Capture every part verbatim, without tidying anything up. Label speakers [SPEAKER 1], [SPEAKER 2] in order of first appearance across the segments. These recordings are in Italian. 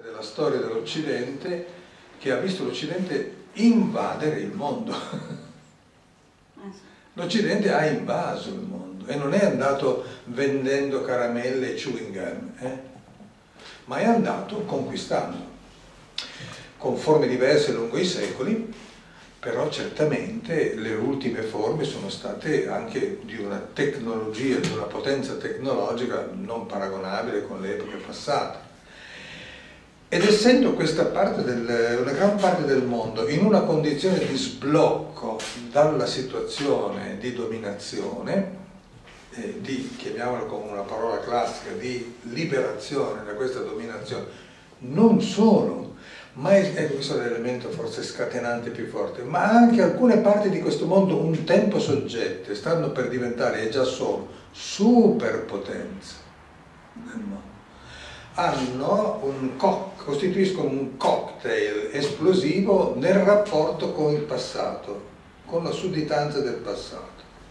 [SPEAKER 1] della storia dell'Occidente che ha visto l'Occidente invadere il mondo. L'Occidente ha invaso il mondo e non è andato vendendo caramelle e chewing gum, eh? ma è andato conquistando, con forme diverse lungo i secoli, però certamente le ultime forme sono state anche di una tecnologia, di una potenza tecnologica non paragonabile con le epoche passate. Ed essendo questa parte del, una gran parte del mondo in una condizione di sblocco dalla situazione di dominazione, eh, di, chiamiamola con una parola classica, di liberazione da questa dominazione, non solo, ma è, è questo l'elemento forse scatenante più forte, ma anche alcune parti di questo mondo un tempo soggette stanno per diventare, e già sono, superpotenze nel mondo. Hanno un co- costituiscono un cocktail esplosivo nel rapporto con il passato, con la sudditanza del passato.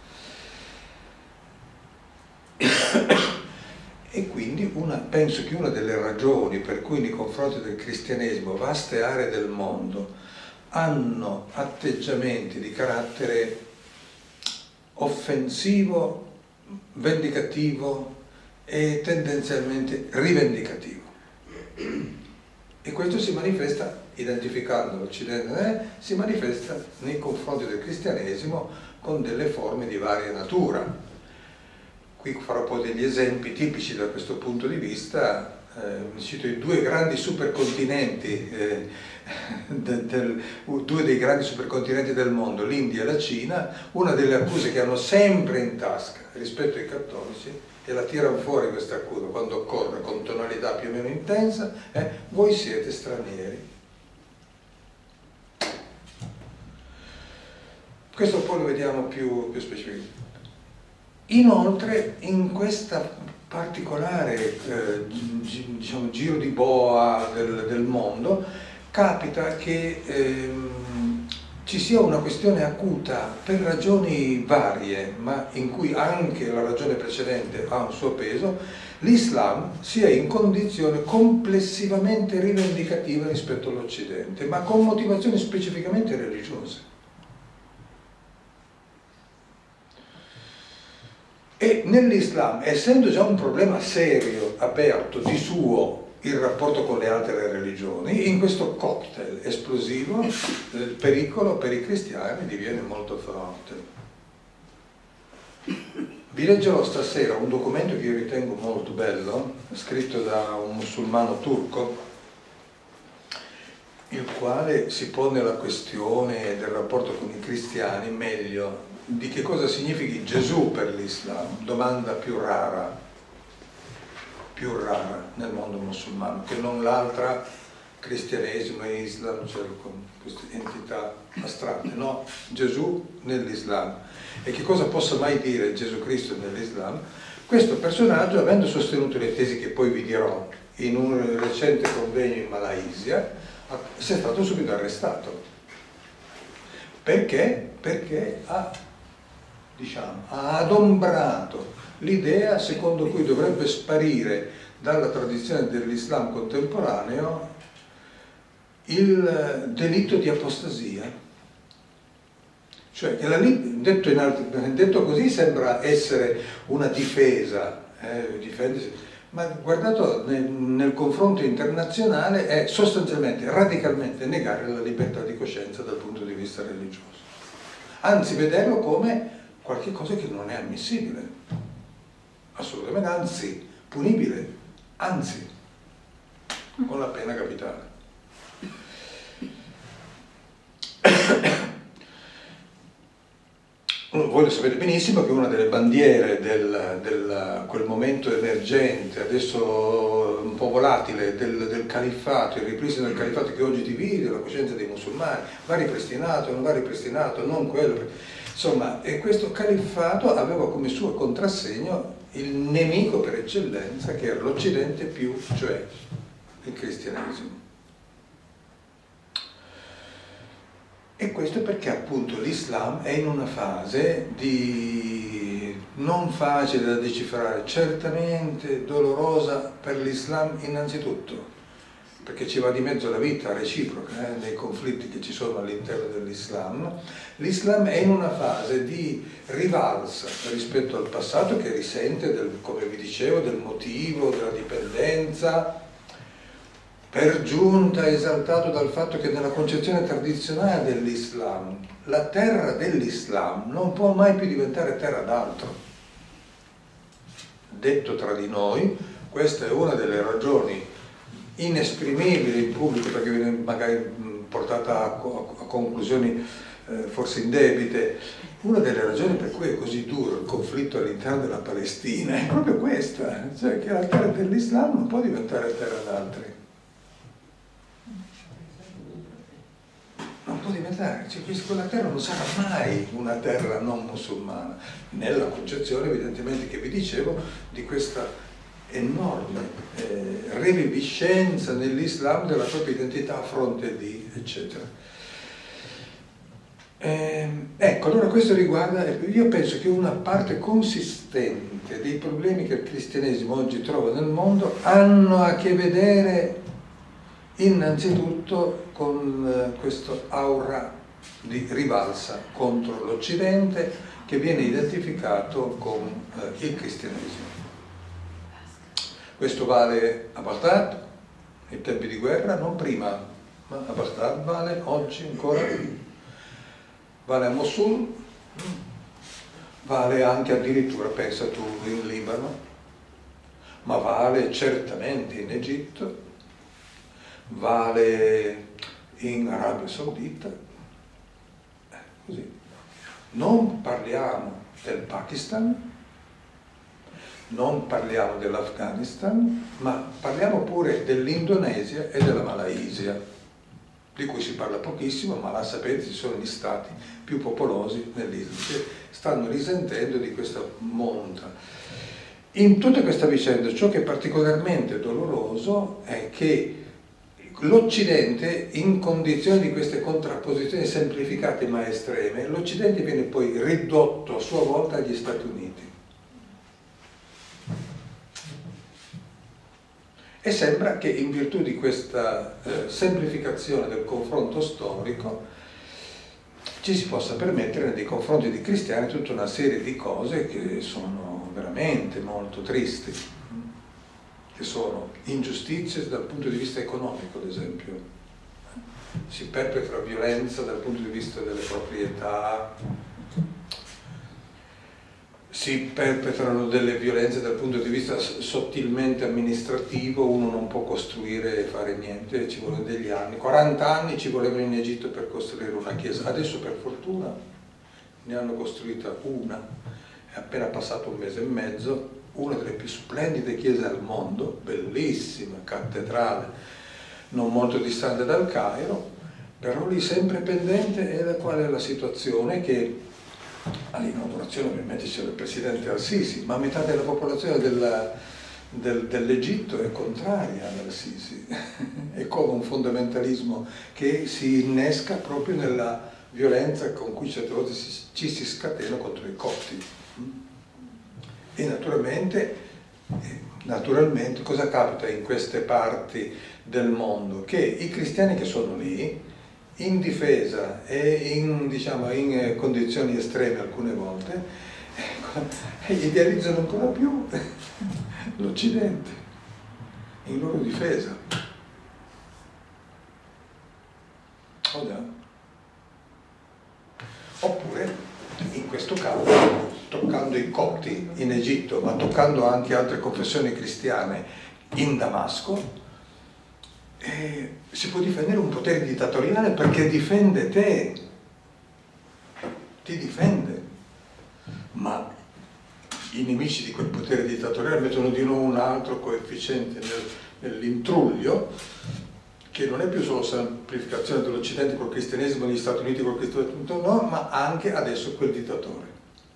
[SPEAKER 1] E quindi una, penso che una delle ragioni per cui nei confronti del cristianesimo vaste aree del mondo hanno atteggiamenti di carattere offensivo, vendicativo e tendenzialmente rivendicativo. E questo si manifesta, identificando l'Occidente, eh, si manifesta nei confronti del cristianesimo con delle forme di varia natura. Qui farò poi degli esempi tipici da questo punto di vista. Eh, cito i due grandi supercontinenti, eh, del, del, due dei grandi supercontinenti del mondo, l'India e la Cina. Una delle accuse che hanno sempre in tasca rispetto ai cattolici, e la tirano fuori questa accusa quando occorre, con tonalità più o meno intensa, eh, voi siete stranieri. Questo poi lo vediamo più, più specificamente. Inoltre, in questa particolare eh, diciamo, giro di boa del, del mondo, capita che ehm, ci sia una questione acuta per ragioni varie, ma in cui anche la ragione precedente ha un suo peso, l'Islam sia in condizione complessivamente rivendicativa rispetto all'Occidente, ma con motivazioni specificamente religiose. E nell'Islam, essendo già un problema serio, aperto, di suo, il rapporto con le altre religioni, in questo cocktail esplosivo il pericolo per i cristiani diviene molto forte. Vi leggerò stasera un documento che io ritengo molto bello, scritto da un musulmano turco, il quale si pone la questione del rapporto con i cristiani, meglio, di che cosa significhi Gesù per l'Islam, domanda più rara, più rara nel mondo musulmano, che non l'altra cristianesimo e Islam, cioè con queste entità astratte, no, Gesù nell'Islam. E che cosa possa mai dire Gesù Cristo nell'Islam? Questo personaggio, avendo sostenuto le tesi che poi vi dirò in un recente convegno in Malaysia, è stato subito arrestato. Perché? Perché ha, diciamo, ha adombrato l'idea secondo cui dovrebbe sparire dalla tradizione dell'Islam contemporaneo il delitto di apostasia. Cioè, che la, detto, in altri, detto così sembra essere una difesa, eh, difendersi, ma guardato nel, nel confronto internazionale è sostanzialmente, radicalmente negare la libertà di coscienza dal punto di vista religioso. Anzi, vederlo come qualche cosa che non è ammissibile, assolutamente, anzi, punibile, anzi, con la pena capitale. Voi lo sapete benissimo che una delle bandiere del, del quel momento emergente, adesso un po' volatile, del, del califfato, il ripristino del califfato che oggi divide la coscienza dei musulmani, va ripristinato, non va ripristinato, non quello. Insomma, e questo califfato aveva come suo contrassegno il nemico per eccellenza, che era l'Occidente più, cioè il cristianesimo. E questo perché appunto l'Islam è in una fase di non facile da decifrare, certamente dolorosa per l'Islam innanzitutto, perché ci va di mezzo la vita reciproca eh, nei conflitti che ci sono all'interno dell'Islam. L'Islam è in una fase di rivalsa rispetto al passato, che risente, del, come vi dicevo, del motivo, della dipendenza, per giunta esaltato dal fatto che nella concezione tradizionale dell'Islam la terra dell'Islam non può mai più diventare terra d'altro. Detto tra di noi, questa è una delle ragioni inesprimibili in pubblico, perché viene magari portata a, a conclusioni eh, forse indebite. Una delle ragioni per cui è così duro il conflitto all'interno della Palestina è proprio questa, cioè che la terra dell'Islam non può diventare terra d'altri. Non può diventare, cioè quella terra non sarà mai una terra non musulmana, nella concezione evidentemente che vi dicevo di questa enorme eh, reviviscenza nell'Islam della propria identità a fronte di eccetera. Eh, ecco, allora questo riguarda, io penso che una parte consistente dei problemi che il cristianesimo oggi trova nel mondo hanno a che vedere innanzitutto con eh, questo aura di rivalsa contro l'Occidente che viene identificato con eh, il cristianesimo. Questo vale a Baghdad, nei tempi di guerra, non prima, ma a Baghdad vale oggi ancora, vale a Mosul, vale anche addirittura, pensa tu, in Libano, ma vale certamente in Egitto, vale in Arabia Saudita, eh, così. Non parliamo del Pakistan, non parliamo dell'Afghanistan, ma parliamo pure dell'Indonesia e della Malaysia, di cui si parla pochissimo, ma là sapete ci sono gli stati più popolosi nell'isola, che stanno risentendo di questa monta. In tutta questa vicenda ciò che è particolarmente doloroso è che l'Occidente, in condizioni di queste contrapposizioni semplificate ma estreme, l'Occidente viene poi ridotto a sua volta agli Stati Uniti. E sembra che in virtù di questa eh, semplificazione del confronto storico ci si possa permettere nei confronti di cristiani tutta una serie di cose che sono veramente molto tristi, che sono ingiustizie dal punto di vista economico, ad esempio. Si perpetra violenza dal punto di vista delle proprietà, si perpetrano delle violenze dal punto di vista sottilmente amministrativo, uno non può costruire e fare niente, ci vogliono degli anni, quaranta anni ci volevano in Egitto per costruire una chiesa, adesso per fortuna ne hanno costruita una, è appena passato un mese e mezzo, una delle più splendide chiese al mondo, bellissima cattedrale, non molto distante dal Cairo, però lì sempre pendente. E qual è la situazione? Che all'inaugurazione ovviamente c'era il presidente Al-Sisi, ma metà della popolazione della, del, dell'Egitto è contraria all'Al-Sisi, è come un fondamentalismo che si innesca proprio nella violenza con cui certe volte si, ci si scatena contro i copti. E naturalmente, naturalmente cosa capita in queste parti del mondo? Che i cristiani che sono lì, in difesa e in, diciamo, in condizioni estreme alcune volte, ecco, idealizzano ancora più l'Occidente in loro difesa. Oh già. Oppure, in questo caso, toccando i copti in Egitto, ma toccando anche altre confessioni cristiane in Damasco, eh, si può difendere un potere dittatoriale perché difende te, ti difende, ma i nemici di quel potere dittatoriale mettono di nuovo un altro coefficiente nel, nell'intruglio, che non è più solo semplificazione dell'Occidente col cristianesimo, negli Stati Uniti col cristianesimo, no, ma anche adesso quel dittatore.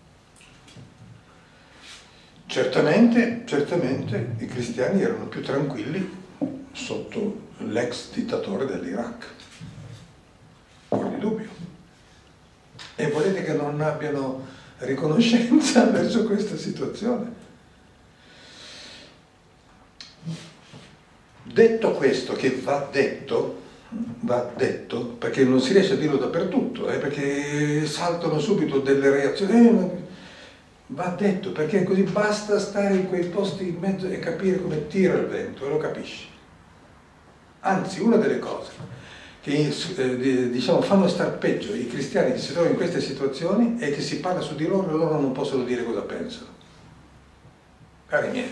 [SPEAKER 1] Certamente, certamente i cristiani erano più tranquilli sotto l'ex dittatore dell'Iraq, fuori dubbio. E volete che non abbiano riconoscenza verso questa situazione? Detto questo, che va detto, va detto, perché non si riesce a dirlo dappertutto, eh, perché saltano subito delle reazioni, eh, va detto, perché così basta stare in quei posti in mezzo e capire come tira il vento, e lo capisci. Anzi, una delle cose che eh, diciamo, fanno star peggio i cristiani che si trovano in queste situazioni è che si parla su di loro e loro non possono dire cosa pensano. Cari miei.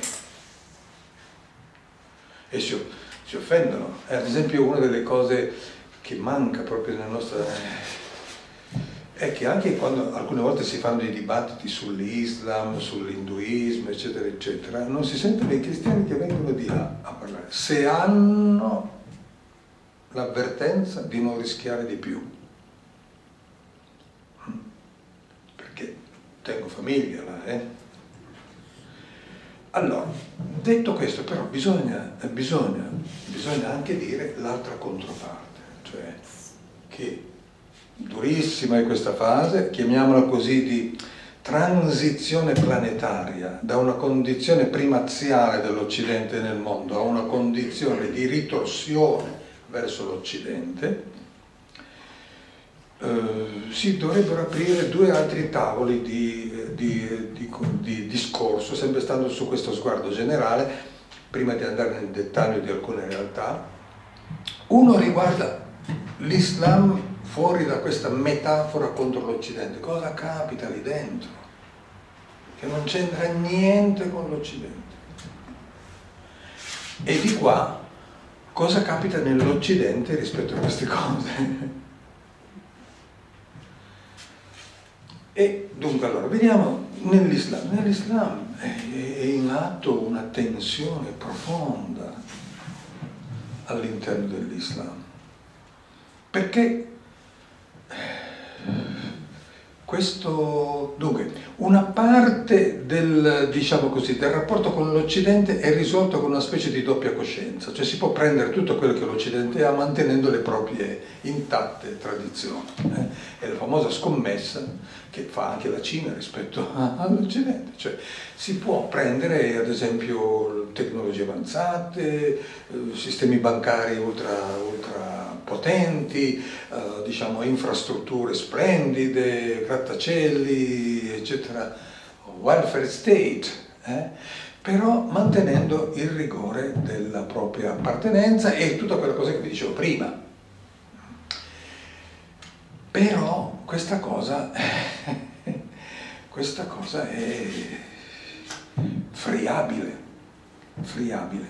[SPEAKER 1] E si, si offendono. Eh, ad esempio, una delle cose che manca proprio nella nostra... è che anche quando alcune volte si fanno dei dibattiti sull'Islam, sull'Induismo, eccetera, eccetera, non si sentono i cristiani che vengono di là a parlare. Se hanno l'avvertenza di non rischiare di più. Perché tengo famiglia là, eh? Allora, detto questo, però, bisogna, bisogna, bisogna anche dire l'altra controparte, cioè che durissima è questa fase, chiamiamola così, di transizione planetaria da una condizione primaziale dell'Occidente nel mondo a una condizione di ritorsione verso l'Occidente. Uh, si dovrebbero aprire due altri tavoli di, di, di, di discorso, sempre stando su questo sguardo generale, prima di andare nel dettaglio di alcune realtà. Uno riguarda l'Islam fuori da questa metafora contro l'Occidente. Cosa capita lì dentro? Che non c'entra niente con l'Occidente. E di qua, cosa capita nell'Occidente rispetto a queste cose? E dunque, allora, vediamo nell'Islam. Nell'Islam è, è in atto una tensione profonda all'interno dell'Islam. Perché questo, dunque, una parte del, diciamo così, del rapporto con l'Occidente è risolto con una specie di doppia coscienza, cioè si può prendere tutto quello che l'Occidente ha mantenendo le proprie intatte tradizioni. Eh? È la famosa scommessa che fa anche la Cina rispetto all'Occidente, cioè si può prendere ad esempio tecnologie avanzate, sistemi bancari ultra, ultra potenti, eh, diciamo infrastrutture splendide, grattacieli, eccetera, welfare state, eh? Però mantenendo il rigore della propria appartenenza e tutta quella cosa che vi dicevo prima. Però questa cosa, questa cosa è friabile, friabile.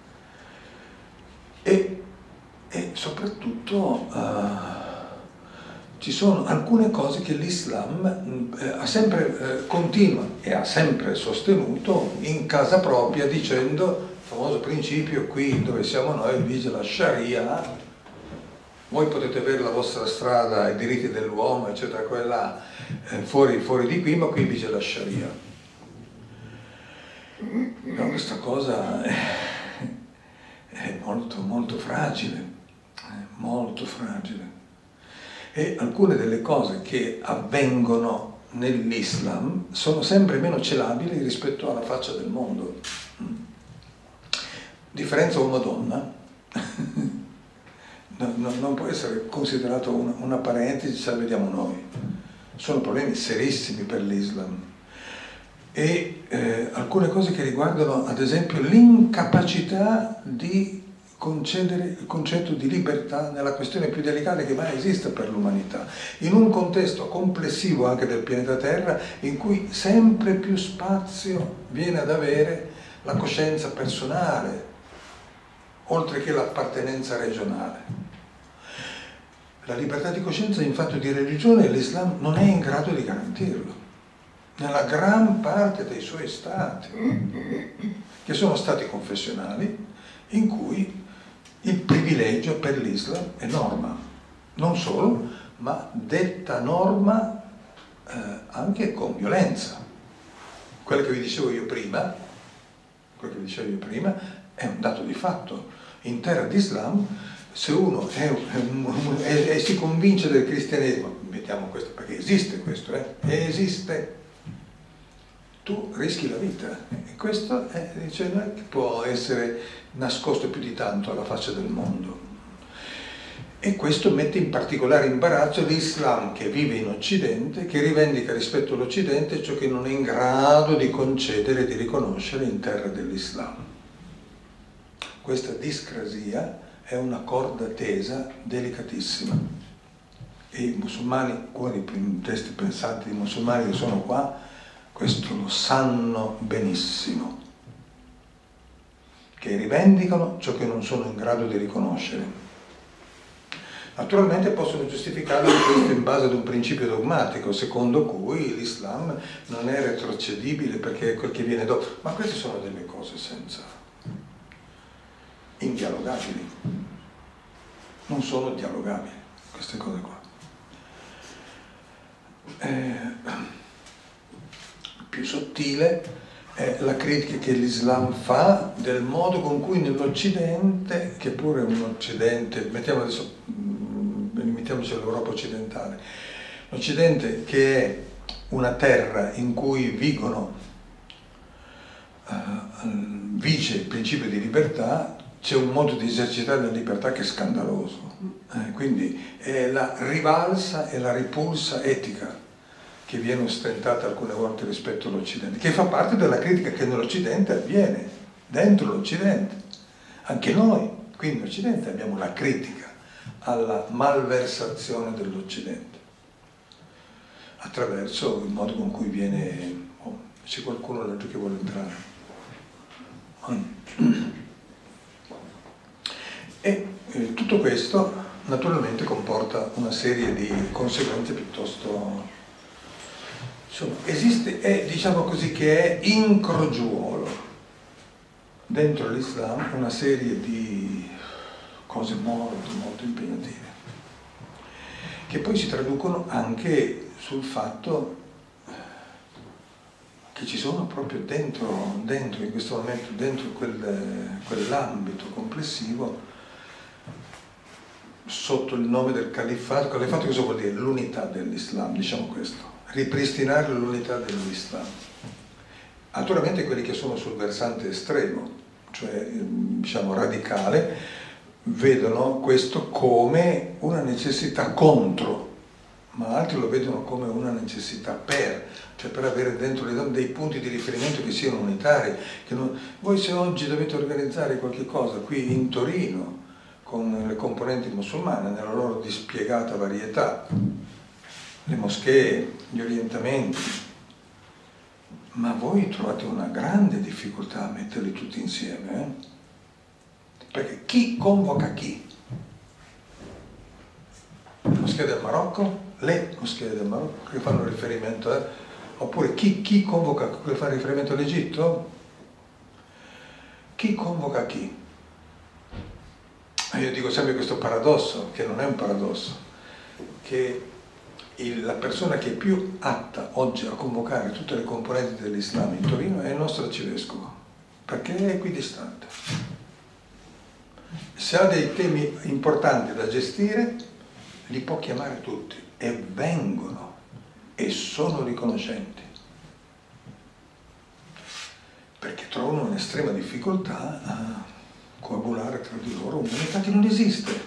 [SPEAKER 1] E, e soprattutto uh, ci sono alcune cose che l'Islam eh, ha sempre, eh, continua e ha sempre sostenuto in casa propria, dicendo il famoso principio: qui dove siamo noi vige la Sharia. Voi potete avere la vostra strada, i diritti dell'uomo, eccetera, quella eh, fuori, fuori di qui, ma qui vige la Sharia. Però questa cosa è, è molto, molto fragile, è molto fragile. E alcune delle cose che avvengono nell'Islam sono sempre meno celabili rispetto alla faccia del mondo. Differenza uomo-donna. No, no, non può essere considerato una, una parentesi, ce la vediamo noi. Sono problemi serissimi per l'Islam. E eh, alcune cose che riguardano, ad esempio, l'incapacità di concedere il concetto di libertà nella questione più delicata che mai esiste per l'umanità, in un contesto complessivo anche del pianeta Terra, in cui sempre più spazio viene ad avere la coscienza personale, oltre che l'appartenenza regionale. La libertà di coscienza in fatto di religione l'Islam non è in grado di garantirlo, nella gran parte dei suoi stati, che sono stati confessionali, in cui il privilegio per l'Islam è norma. Non solo, ma detta norma eh, anche con violenza. Quello che vi dicevo io prima, quello che vi dicevo io prima, è un dato di fatto. In terra d'Islam, se uno è, è, è, è, si convince del cristianesimo, mettiamo questo perché esiste questo, eh? Esiste, tu rischi la vita. E questo è, cioè, non è che può essere nascosto più di tanto alla faccia del mondo. E questo mette in particolare imbarazzo l'Islam che vive in Occidente, che rivendica rispetto all'Occidente ciò che non è in grado di concedere e di riconoscere in terra dell'Islam. Questa discrasia è una corda tesa delicatissima. E i musulmani, alcuni dei testi pensanti di musulmani che sono qua, questo lo sanno benissimo, che rivendicano ciò che non sono in grado di riconoscere. Naturalmente possono giustificare questo in base ad un principio dogmatico, secondo cui l'Islam non è retrocedibile perché è quel che viene dopo. Ma queste sono delle cose senza indialogabili. Non sono dialogabili, queste cose qua. Eh, più sottile è la critica che l'Islam fa del modo con cui nell'Occidente, che pure è un Occidente, mettiamo adesso, limitiamoci all'Europa occidentale, l'Occidente che è una terra in cui vigono, uh, vige il principio di libertà, c'è un modo di esercitare la libertà che è scandaloso. Eh, quindi è la rivalsa e la ripulsa etica che viene ostentata alcune volte rispetto all'Occidente, che fa parte della critica che nell'Occidente avviene, dentro l'Occidente. Anche noi, qui in Occidente, abbiamo la critica alla malversazione dell'Occidente, attraverso il modo con cui viene... Oh, c'è qualcuno dentro che vuole entrare. E eh, tutto questo naturalmente comporta una serie di conseguenze piuttosto... Insomma, esiste, è, diciamo così, che è in crogiuolo dentro l'Islam una serie di cose molto, molto impegnative, che poi si traducono anche sul fatto che ci sono proprio dentro, dentro in questo momento, dentro quel, quell'ambito complessivo, sotto il nome del califfato. Califfato cosa vuol dire? L'unità dell'Islam, diciamo questo. Ripristinare l'unità dell'Islam. Naturalmente quelli che sono sul versante estremo, cioè diciamo radicale, vedono questo come una necessità contro, ma altri lo vedono come una necessità per, cioè per avere dentro l'Islam dei punti di riferimento che siano unitari. Che non... Voi se oggi dovete organizzare qualche cosa qui in Torino con le componenti musulmane nella loro dispiegata varietà, le moschee, gli orientamenti, ma voi trovate una grande difficoltà a metterli tutti insieme, eh? Perché chi convoca chi? Le moschee del Marocco, le moschee del Marocco che fanno riferimento a... oppure chi, chi convoca, che fa riferimento all'Egitto? Chi convoca chi? Io dico sempre questo paradosso, che non è un paradosso, che la persona che è più atta oggi a convocare tutte le componenti dell'Islam in Torino è il nostro arcivescovo, perché è equidistante. Se ha dei temi importanti da gestire, li può chiamare tutti e vengono e sono riconoscenti, perché trovano un'estrema difficoltà a coagulare tra di loro un'unità che non esiste.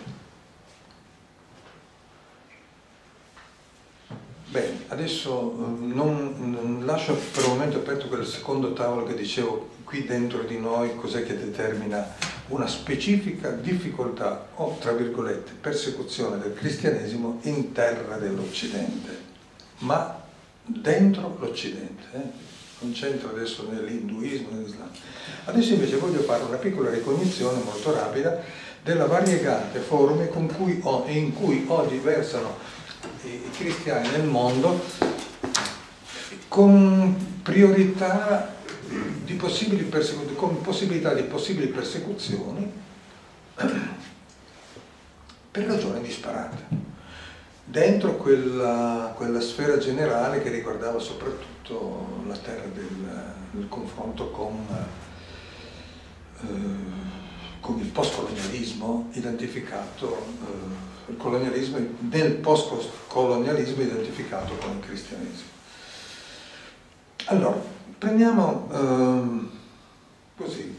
[SPEAKER 1] Bene, adesso non, non lascio per un momento aperto quel secondo tavolo che dicevo, qui dentro di noi cos'è che determina una specifica difficoltà o, tra virgolette, persecuzione del cristianesimo in terra dell'Occidente, ma dentro l'Occidente. Eh? Non c'entra adesso nell'induismo, nell'Islam. Adesso invece voglio fare una piccola ricognizione molto rapida della variegate forme con cui ho, in cui oggi versano i cristiani nel mondo, con priorità di possibili persecuzioni, con possibilità di possibili persecuzioni per ragioni disparate, dentro quella, quella sfera generale che riguardava soprattutto la terra del, del confronto con, eh, con il postcolonialismo identificato, eh, il colonialismo nel postcolonialismo identificato con il cristianesimo. Allora, prendiamo ehm, così,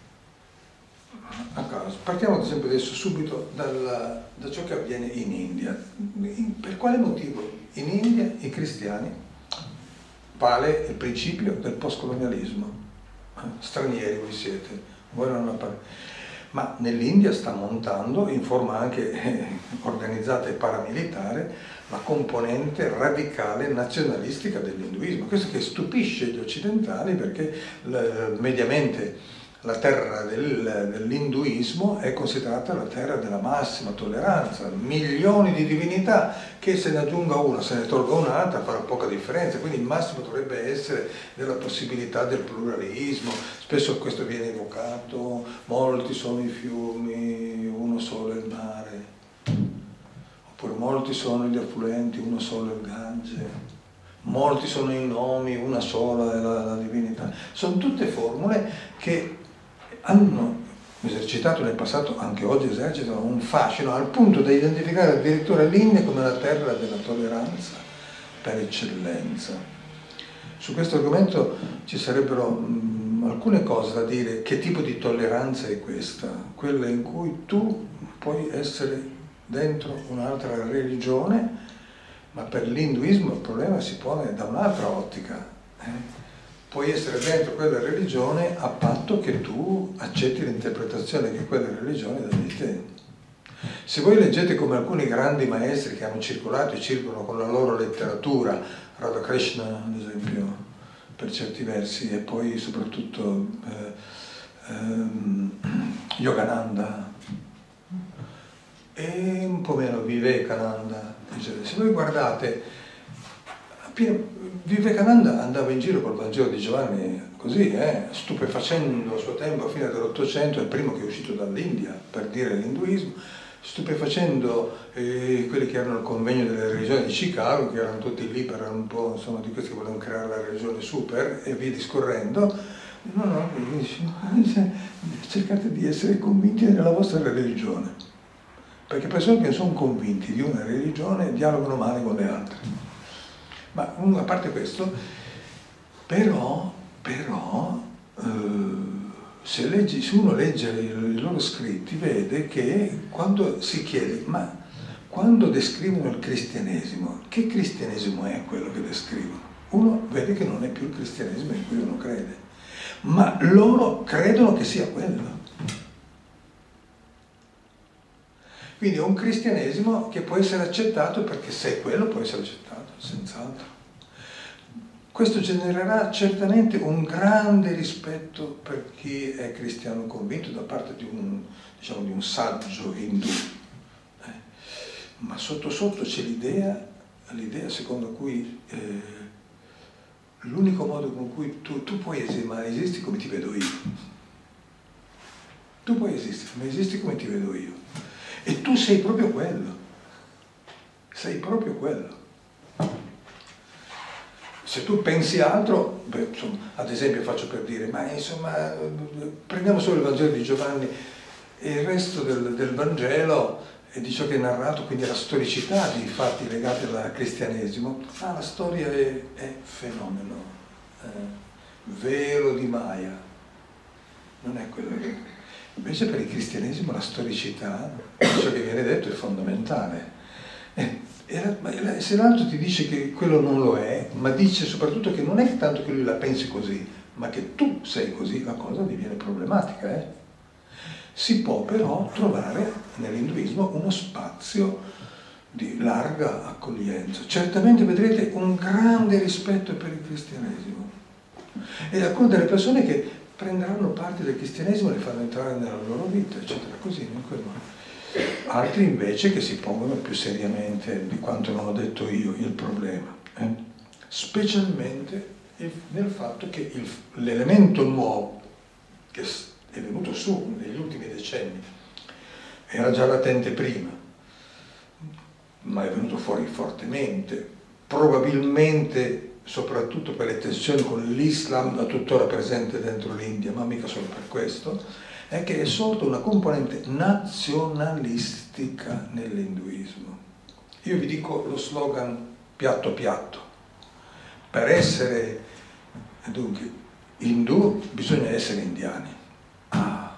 [SPEAKER 1] a caso, partiamo ad esempio adesso subito dal, da ciò che avviene in India. In, per quale motivo in India i cristiani vale il principio del postcolonialismo? Stranieri voi siete, voi non appare. Ma nell'India sta montando, in forma anche eh, organizzata e paramilitare, la componente radicale nazionalistica dell'induismo. Questo che stupisce gli occidentali, perché l- mediamente la terra del, dell'induismo è considerata la terra della massima tolleranza, milioni di divinità, che se ne aggiunga una, se ne tolga un'altra, farà poca differenza, quindi il massimo dovrebbe essere della possibilità del pluralismo. Spesso questo viene evocato: molti sono i fiumi, uno solo è il mare, oppure molti sono gli affluenti, uno solo è il Gange, molti sono i nomi, una sola è la, la divinità. Sono tutte formule che hanno esercitato nel passato, anche oggi esercitano un fascino, al punto da identificare addirittura l'India come la terra della tolleranza per eccellenza. Su questo argomento ci sarebbero mh, alcune cose da dire. Che tipo di tolleranza è questa? Quella in cui tu puoi essere dentro un'altra religione, ma per l'induismo il problema si pone da un'altra ottica. Eh? Puoi essere dentro quella religione a patto che tu accetti l'interpretazione che quella religione dà di te. Se voi leggete come alcuni grandi maestri che hanno circolato e circolano con la loro letteratura, Radhakrishna ad esempio, per certi versi, e poi soprattutto eh, ehm, Yogananda, e un po' meno Vivekananda, se voi guardate, Vivekananda andava in giro col Vangelo di Giovanni così, eh, stupefacendo a suo tempo, a fine dell'Ottocento, è il primo che è uscito dall'India per dire l'induismo, stupefacendo eh, quelli che erano al convegno delle religioni di Chicago, che erano tutti lì per un po', insomma, di questi che volevano creare la religione super, e via discorrendo. No, no, cercate di essere convinti nella vostra religione, perché persone che sono convinti di una religione dialogano male con le altre. Ma a parte questo, però, però eh, se, leggi, se uno legge i, i loro scritti, vede che quando si chiede, ma quando descrivono il cristianesimo, che cristianesimo è quello che descrivono? Uno vede che non è più il cristianesimo in cui uno crede, ma loro credono che sia quello. Quindi è un cristianesimo che può essere accettato, perché se è quello può essere accettato, senz'altro. Questo genererà certamente un grande rispetto per chi è cristiano convinto da parte di un, diciamo, di un saggio indù. Eh? Ma sotto sotto c'è l'idea, l'idea secondo cui eh, l'unico modo con cui tu, tu puoi esistere, ma esisti come ti vedo io. Tu puoi esistere, ma esisti come ti vedo io. E tu sei proprio quello. Sei proprio quello. Se tu pensi altro, beh, insomma, ad esempio faccio per dire, ma insomma, prendiamo solo il Vangelo di Giovanni e il resto del, del Vangelo e di ciò che è narrato, quindi la storicità di fatti legati al cristianesimo. Ah, la storia è, è fenomeno, eh, velo di Maya, non è quello che... Invece per il cristianesimo la storicità, ciò che viene detto, è fondamentale. Eh, E se l'altro ti dice che quello non lo è, ma dice soprattutto che non è tanto che lui la pensi così, ma che tu sei così, la cosa diviene problematica. Eh? Si può però trovare nell'induismo uno spazio di larga accoglienza. Certamente vedrete un grande rispetto per il cristianesimo. E alcune delle persone che prenderanno parte del cristianesimo e le fanno entrare nella loro vita, eccetera, così, in quel modo. Altri invece che si pongono più seriamente di quanto non ho detto io il problema, eh? Specialmente il, nel fatto che il, l'elemento nuovo che è venuto su negli ultimi decenni era già latente prima, ma è venuto fuori fortemente, probabilmente soprattutto per le tensioni con l'Islam, tuttora presente dentro l'India, ma mica solo per questo, è che è sorta una componente nazionalistica nell'induismo. Io vi dico lo slogan piatto piatto. Per essere E dunque, indù bisogna essere indiani. Ah.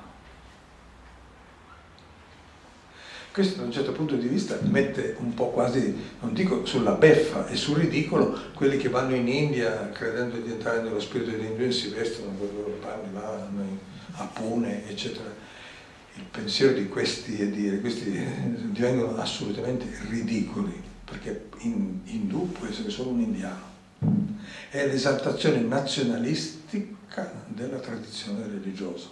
[SPEAKER 1] Questo da un certo punto di vista mette un po' quasi, non dico sulla beffa e sul ridicolo, quelli che vanno in India credendo di entrare nello spirito dell'induismo e si vestono con i loro panni, vanno a Pune, eccetera. Il pensiero di questi e dire, questi divengono assolutamente ridicoli, perché in, indù può essere solo un indiano. È l'esaltazione nazionalistica della tradizione religiosa.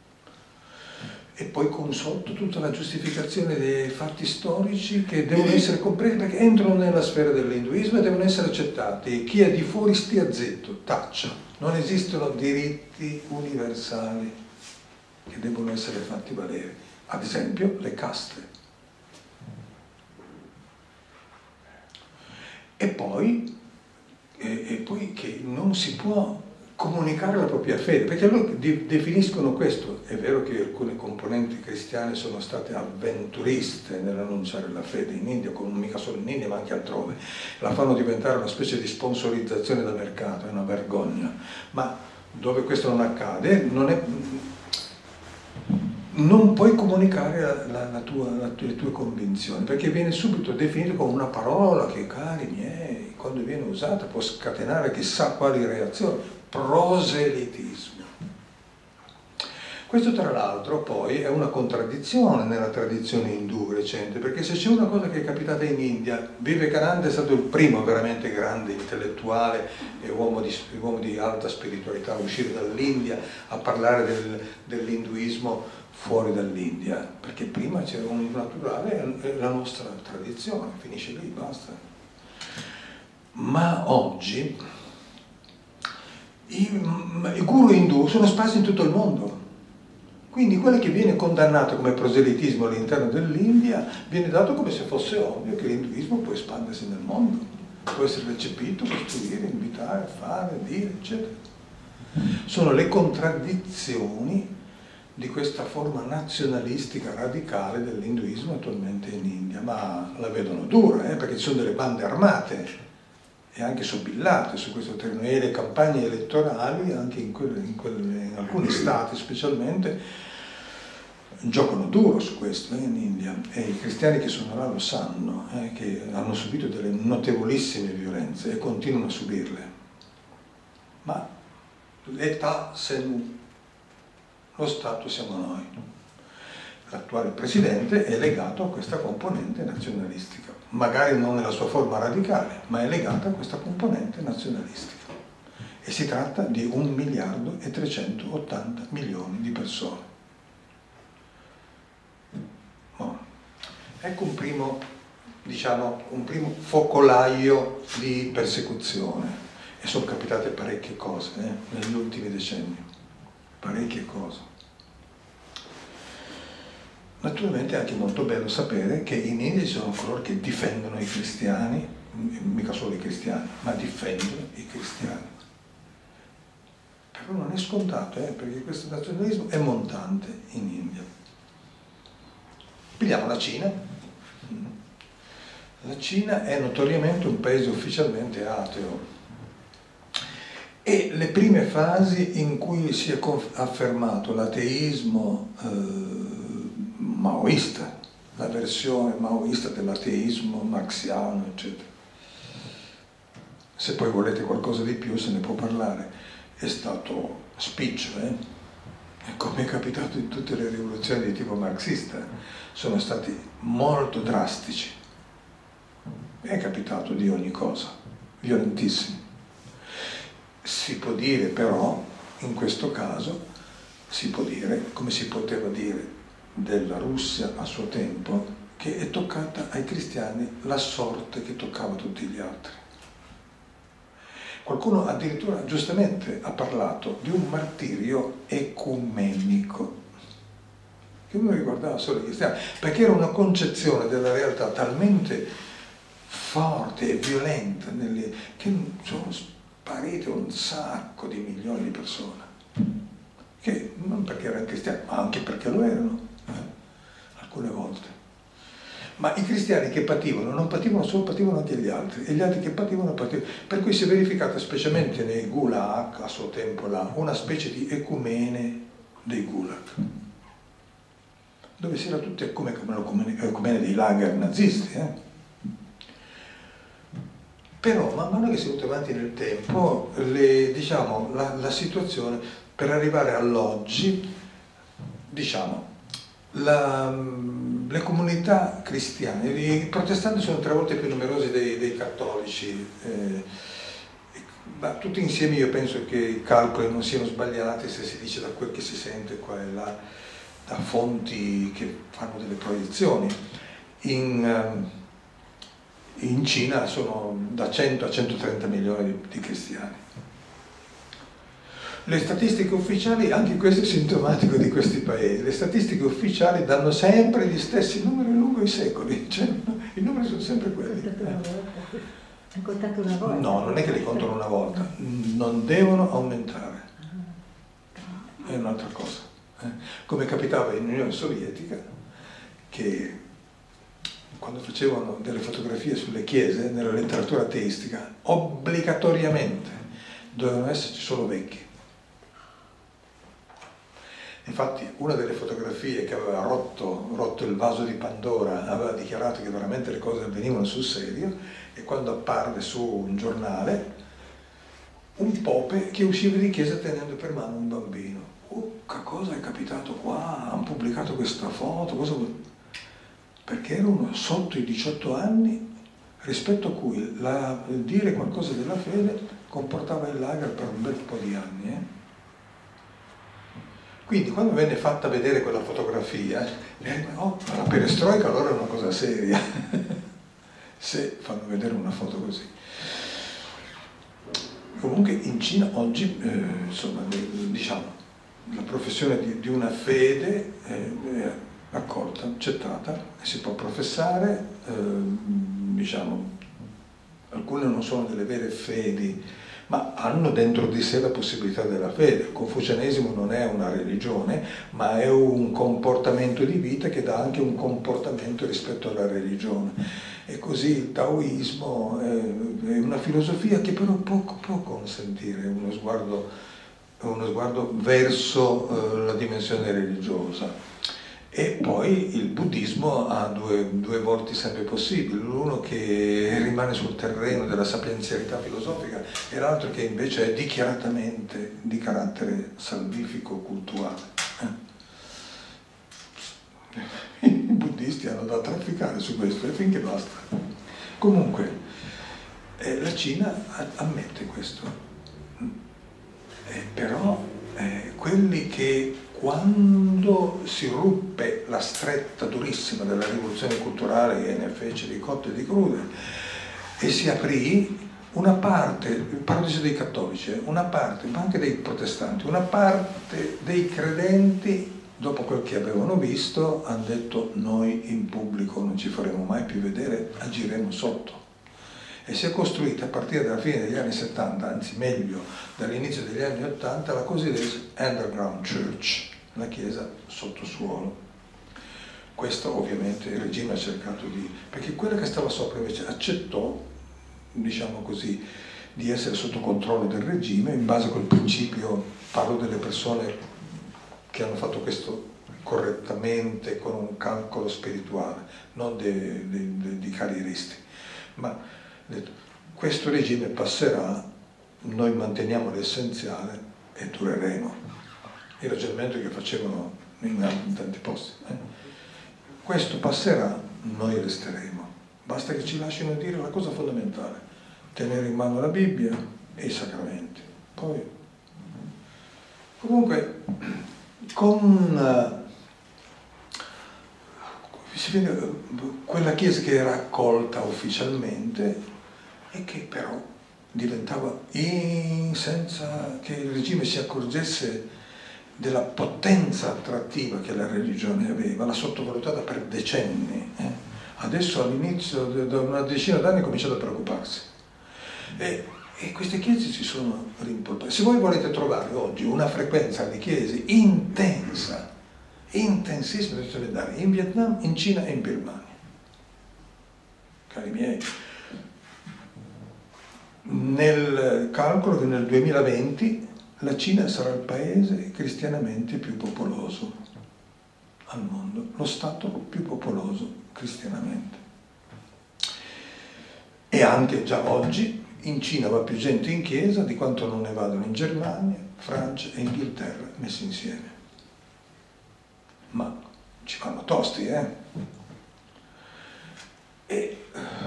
[SPEAKER 1] E poi con sotto tutta la giustificazione dei fatti storici che devono essere compresi perché entrano nella sfera dell'induismo e devono essere accettati. Chi è di fuori stia zitto, taccia. Non esistono diritti universali che devono essere fatti valere. Ad esempio le caste. E poi, e, e poi che non si può comunicare la propria fede, perché loro definiscono questo. È vero che alcune componenti cristiane sono state avventuriste nell'annunciare la fede in India, non mica solo in India ma anche altrove, la fanno diventare una specie di sponsorizzazione da mercato, è una vergogna, ma dove questo non accade non, è, non puoi comunicare la, la, la tua, la, le tue convinzioni, perché viene subito definito come una parola che, cari miei, quando viene usata può scatenare chissà quali reazioni. Proselitismo. Questo tra l'altro poi è una contraddizione nella tradizione indù recente, perché se c'è una cosa che è capitata in India, Vivekananda è stato il primo veramente grande intellettuale e uomo di, uomo di alta spiritualità a uscire dall'India, a parlare del, dell'induismo fuori dall'India, perché prima c'era un naturale, la nostra tradizione, finisce lì, basta. Ma oggi I, i guru indù sono sparsi in tutto il mondo, quindi quello che viene condannato come proselitismo all'interno dell'India viene dato come se fosse ovvio che l'induismo può espandersi nel mondo, può essere recepito, costruire, invitare, fare, dire, eccetera. Sono le contraddizioni di questa forma nazionalistica radicale dell'induismo attualmente in India, ma la vedono dura, eh, perché ci sono delle bande armate e anche sobillate su questo terreno, e le campagne elettorali anche in, quelle, in, quelle, in alcuni stati specialmente giocano duro su questo eh, in India, e i cristiani che sono là lo sanno, eh, che hanno subito delle notevolissime violenze e continuano a subirle, ma l'età se nu, lo Stato siamo noi. L'attuale presidente è legato a questa componente nazionalistica, magari non nella sua forma radicale, ma è legata a questa componente nazionalistica. E si tratta di un miliardo e trecentottanta milioni di persone. Oh. Ecco un primo, diciamo, un primo focolaio di persecuzione. E sono capitate parecchie cose eh, negli ultimi decenni, parecchie cose. Naturalmente è anche molto bello sapere che in India ci sono coloro che difendono i cristiani, mica solo i cristiani, ma difendono i cristiani. Però non è scontato, eh, perché questo nazionalismo è montante in India. Pigliamo la Cina. La Cina è notoriamente un paese ufficialmente ateo. E le prime fasi in cui si è affermato l'ateismo eh, maoista, la versione maoista dell'ateismo marxiano, eccetera. Se poi volete qualcosa di più se ne può parlare. È stato spiccio, eh? E come è capitato in tutte le rivoluzioni di tipo marxista, sono stati molto drastici. È capitato di ogni cosa, violentissimi. Si può dire però, in questo caso, si può dire, come si poteva dire della Russia a suo tempo, che è toccata ai cristiani la sorte che toccava a tutti gli altri. Qualcuno addirittura giustamente ha parlato di un martirio ecumenico, che non riguardava solo i cristiani, perché era una concezione della realtà talmente forte e violenta nelle, che sono sparite un sacco di milioni di persone, che non perché erano cristiani, ma anche perché lo erano, eh, alcune volte. Ma i cristiani che pativano, non pativano solo, pativano anche gli altri, e gli altri che pativano, pativano. Per cui si è verificata, specialmente nei gulag, a suo tempo là, una specie di ecumene dei gulag, dove si era tutti come l'ecumene dei lager nazisti. Eh? Però, man mano che si è venuto avanti nel tempo, le, diciamo, la, la situazione, per arrivare all'oggi, diciamo, La, le comunità cristiane, i protestanti sono tre volte più numerosi dei, dei cattolici, eh, ma tutti insieme io penso che i calcoli non siano sbagliati se si dice da quel che si sente qua e là, da fonti che fanno delle proiezioni. In, in Cina sono da cento a centotrenta milioni di, di cristiani. Le statistiche ufficiali, anche questo è sintomatico di questi paesi, le statistiche ufficiali danno sempre gli stessi numeri lungo i secoli, cioè i numeri sono sempre quelli.
[SPEAKER 2] Hai contato una volta?
[SPEAKER 1] No, non è che li contano una volta, non devono aumentare, è un'altra cosa. Come capitava in Unione Sovietica, che quando facevano delle fotografie sulle chiese, nella letteratura ateistica, obbligatoriamente dovevano esserci solo vecchi. Infatti una delle fotografie che aveva rotto, rotto il vaso di Pandora, aveva dichiarato che veramente le cose avvenivano sul serio, e quando apparve su un giornale un pope che usciva di chiesa tenendo per mano un bambino. Oh, che cosa è capitato qua? Hanno pubblicato questa foto, cosa vuol... Perché era uno sotto i diciotto anni, rispetto a cui la, dire qualcosa della fede comportava il lager per un bel po' di anni. Eh? Quindi quando venne fatta vedere quella fotografia, oh, la perestroica allora è una cosa seria, se fanno vedere una foto così. Comunque in Cina oggi, eh, insomma, diciamo, la professione di, di una fede è accolta, accettata, e si può professare, eh, diciamo, alcune non sono delle vere fedi, ma hanno dentro di sé la possibilità della fede. Il confucianesimo non è una religione, ma è un comportamento di vita che dà anche un comportamento rispetto alla religione. E così il taoismo è una filosofia che però può, può consentire uno sguardo, uno sguardo verso uh, la dimensione religiosa. E poi il buddismo ha due, due volti sempre possibili, l'uno che rimane sul terreno della sapienzialità filosofica e l'altro che invece è dichiaratamente di carattere salvifico-culturale. I buddisti hanno da trafficare su questo e finché basta. Comunque, eh, la Cina ammette questo, eh, però eh, quelli che quando si ruppe la stretta durissima della rivoluzione culturale che ne fece di cotte e di crude e si aprì una parte, parlo dei cattolici, una parte, ma anche dei protestanti, una parte dei credenti, dopo quel che avevano visto, hanno detto: noi in pubblico non ci faremo mai più vedere, agiremo sotto. E si è costruita a partire dalla fine degli anni settanta, anzi meglio dall'inizio degli anni ottanta, la cosiddetta underground church, la chiesa sottosuolo. Questo ovviamente il regime ha cercato di... perché quella che stava sopra invece accettò, diciamo così, di essere sotto controllo del regime in base a quel principio, parlo delle persone che hanno fatto questo correttamente con un calcolo spirituale, non dei, dei, dei, dei carrieristi, ma questo regime passerà, noi manteniamo l'essenziale e dureremo. Il ragionamento che facevano in tanti posti. Eh? Questo passerà, noi resteremo. Basta che ci lasciano dire la cosa fondamentale: tenere in mano la Bibbia e i sacramenti. Poi, comunque, con si vede quella chiesa che era accolta ufficialmente e che però diventava, in, senza che il regime si accorgesse della potenza attrattiva che la religione aveva, l'ha sottovalutata per decenni. Eh? Adesso all'inizio, da una decina d'anni, ha cominciato a preoccuparsi. E, e queste chiese si sono rimpolpate. Se voi volete trovare oggi una frequenza alle chiese intensa, intensissima, dovete andare in Vietnam, in Cina e in Birmania. cari miei. Nel calcolo che nel duemilaventi la Cina sarà il paese cristianamente più popoloso al mondo, lo Stato più popoloso cristianamente. E anche già oggi in Cina va più gente in chiesa di quanto non ne vadano in Germania, Francia e Inghilterra messi insieme. Ma ci vanno tosti, eh? E,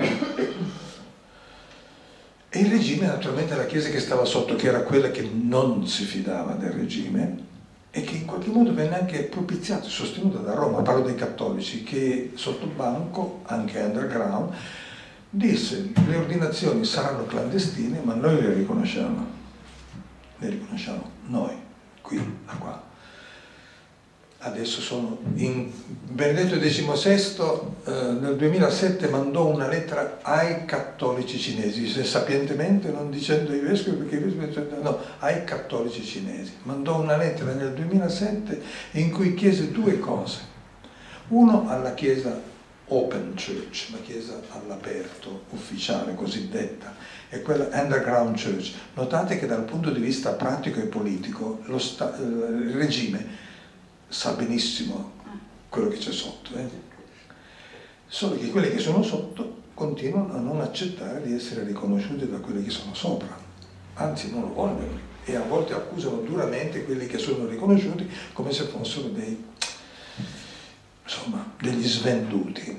[SPEAKER 1] e il regime, naturalmente la chiesa che stava sotto, che era quella che non si fidava del regime, e che in qualche modo venne anche propiziata e sostenuta da Roma, parlo dei cattolici, che sotto banco, anche underground, disse: le ordinazioni saranno clandestine, ma noi le riconosciamo, le riconosciamo noi, qui, da qua. Adesso sono in Benedetto diciannovesimo eh, nel duemilasette mandò una lettera ai cattolici cinesi, se sapientemente non dicendo ai vescovi, perché i vescovi, no, ai cattolici cinesi. Mandò una lettera nel duemilasette in cui chiese due cose. Uno alla chiesa open church, la chiesa all'aperto, ufficiale, cosiddetta, e quella underground church. Notate che dal punto di vista pratico e politico lo sta, il regime sa benissimo quello che c'è sotto, eh? Solo che quelli che sono sotto continuano a non accettare di essere riconosciuti da quelli che sono sopra, anzi non lo vogliono, e a volte accusano duramente quelli che sono riconosciuti come se fossero dei, insomma, degli svenduti.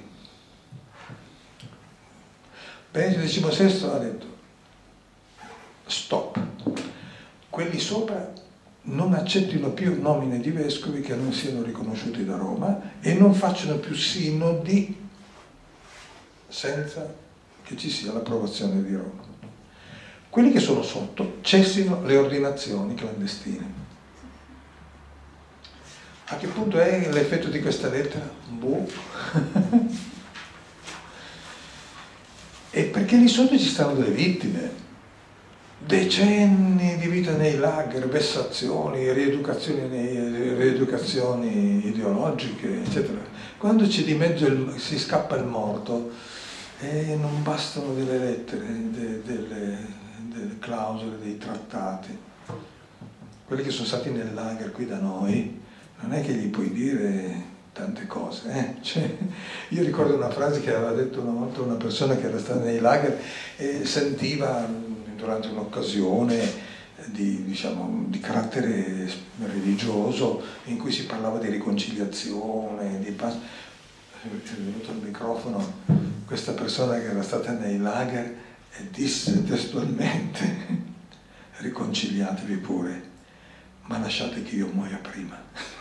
[SPEAKER 1] Benedetto diciannovesimo ha detto: stop, quelli sopra non accettino più nomine di vescovi che non siano riconosciuti da Roma e non facciano più sinodi senza che ci sia l'approvazione di Roma. Quelli che sono sotto cessino le ordinazioni clandestine. A che punto è l'effetto di questa lettera? Boh. E perché lì sotto ci stanno delle vittime. Decenni di vita nei lager, vessazioni, rieducazioni, rieducazioni ideologiche, eccetera. Quando c'è di mezzo il, si scappa il morto, eh, non bastano delle lettere, de, delle, delle clausole, dei trattati. Quelli che sono stati nel lager qui da noi, non è che gli puoi dire tante cose. Eh? Cioè, io ricordo una frase che aveva detto una volta una persona che era stata nei lager e sentiva durante un'occasione di, diciamo, di carattere religioso in cui si parlava di riconciliazione, di pace. È venuto al microfono questa persona che era stata nei lager e disse testualmente: riconciliatevi pure, ma lasciate che io muoia prima.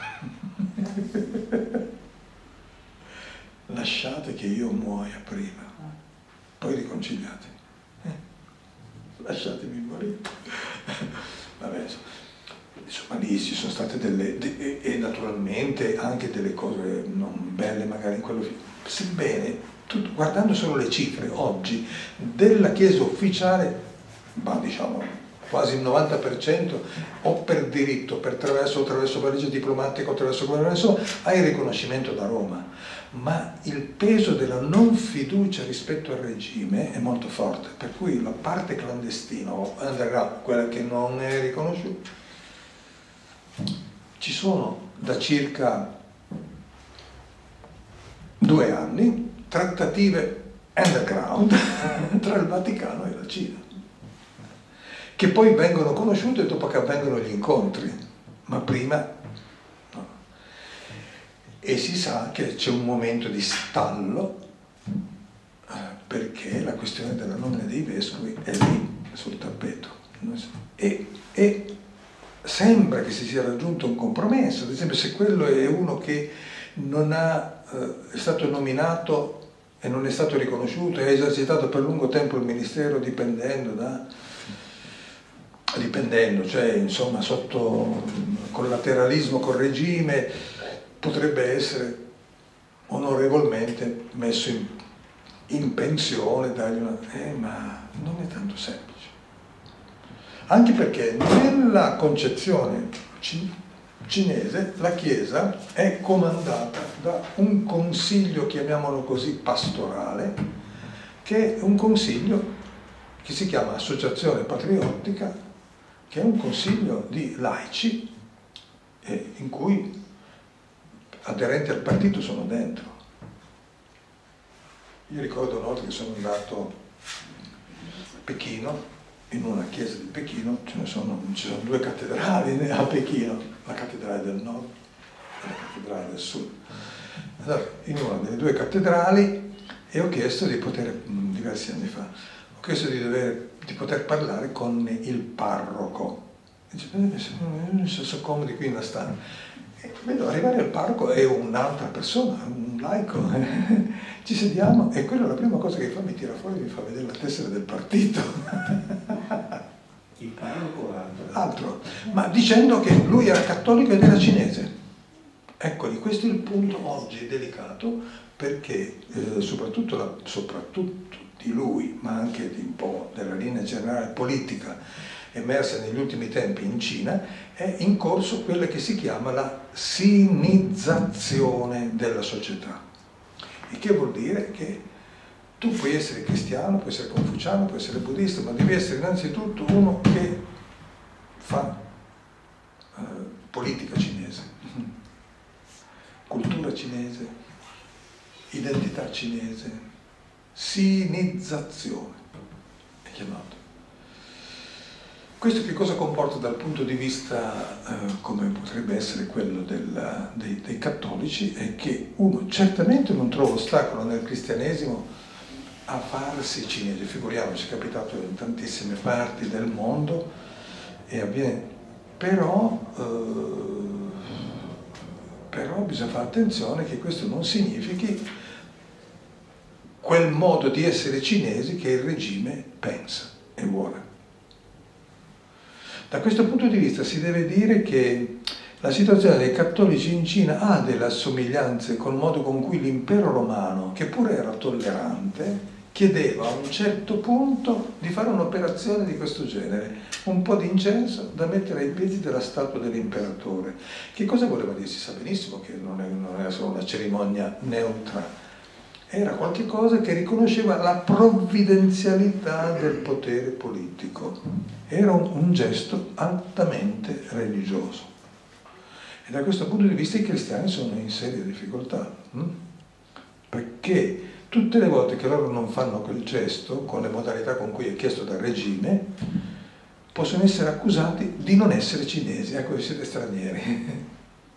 [SPEAKER 1] Lasciate che io muoia prima, poi riconciliatevi. Lasciatemi morire. Vabbè, insomma lì ci sono state delle, de, e naturalmente anche delle cose non belle magari in quello film. Sebbene, tutto, guardando solo le cifre oggi della Chiesa ufficiale, ma diciamo quasi il novanta per cento o per diritto, per attraverso, attraverso la legge diplomatica, attraverso quello che so, ha il riconoscimento da Roma. Ma il peso della non fiducia rispetto al regime è molto forte, per cui la parte clandestina o underground, quella che non è riconosciuta, ci sono da circa due anni trattative underground tra il Vaticano e la Cina, che poi vengono conosciute dopo che avvengono gli incontri, ma prima no. E si sa che c'è un momento di stallo eh, perché la questione della nomina dei vescovi è lì sul tappeto e, e sembra che si sia raggiunto un compromesso. Ad esempio, se quello è uno che non ha, eh, è stato nominato e non è stato riconosciuto e ha esercitato per lungo tempo il ministero dipendendo da dipendendo, cioè insomma sotto collateralismo col regime, potrebbe essere onorevolmente messo in, in pensione, dargli una... Eh, ma non è tanto semplice. Anche perché nella concezione cinese la Chiesa è comandata da un consiglio, chiamiamolo così, pastorale, che è un consiglio che si chiama Associazione Patriottica, che è un consiglio di laici eh, in cui aderenti al partito sono dentro. Io ricordo una volta che sono andato a Pechino, in una chiesa di Pechino, ce ne sono, ci sono due cattedrali a Pechino, la cattedrale del nord e la cattedrale del sud. Allora, in una delle due cattedrali, e ho chiesto di poter, diversi anni fa, ho chiesto di, dover, di poter parlare con il parroco. Dice, non sono comodi qui in una stanza. E vedo arrivare al parroco, è un'altra persona, un laico. Ci sediamo e quello la prima cosa che fa, mi tira fuori e mi fa vedere la tessera del partito.
[SPEAKER 3] Il parroco o altro?
[SPEAKER 1] Altro, ma dicendo che lui era cattolico ed era cinese. Eccoli, questo è il punto oggi delicato, perché eh, soprattutto, la, soprattutto di lui, ma anche di un po' della linea generale politica emersa negli ultimi tempi in Cina, è in corso quella che si chiama la sinizzazione della società. Il che vuol dire che tu puoi essere cristiano, puoi essere confuciano, puoi essere buddista, ma devi essere innanzitutto uno che fa eh, politica cinese, cultura cinese, identità cinese, sinizzazione è chiamato. Questo che cosa comporta dal punto di vista eh, come potrebbe essere quello del, dei, dei cattolici è che uno certamente non trova ostacolo nel cristianesimo a farsi cinese, figuriamoci, è capitato in tantissime parti del mondo e avviene, però, eh, però bisogna fare attenzione che questo non significhi quel modo di essere cinesi che il regime pensa e vuole. Da questo punto di vista si deve dire che la situazione dei cattolici in Cina ha delle assomiglianze col modo con cui l'impero romano, che pure era tollerante, chiedeva a un certo punto di fare un'operazione di questo genere, un po' di incenso da mettere ai piedi della statua dell'imperatore. Che cosa voleva dire? Si sa benissimo che non, è, non era solo una cerimonia neutra, era qualche cosa che riconosceva la provvidenzialità del potere politico. Era un, un gesto altamente religioso. E da questo punto di vista i cristiani sono in seria difficoltà, hm? Perché tutte le volte che loro non fanno quel gesto, con le modalità con cui è chiesto dal regime, possono essere accusati di non essere cinesi, ecco, siete stranieri.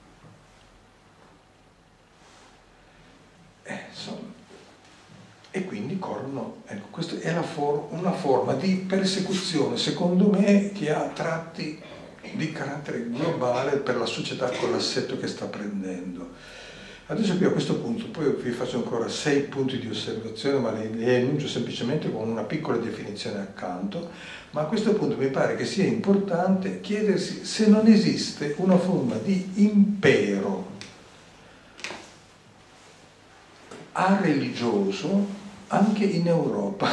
[SPEAKER 1] Eh, insomma. E quindi corrono, ecco, questa è la for- una forma di persecuzione, secondo me, che ha tratti di carattere globale per la società con l'assetto che sta prendendo. Adesso qui a questo punto, poi vi faccio ancora sei punti di osservazione, ma li, li enuncio semplicemente con una piccola definizione accanto, ma a questo punto mi pare che sia importante chiedersi se non esiste una forma di impero a-religioso anche in Europa.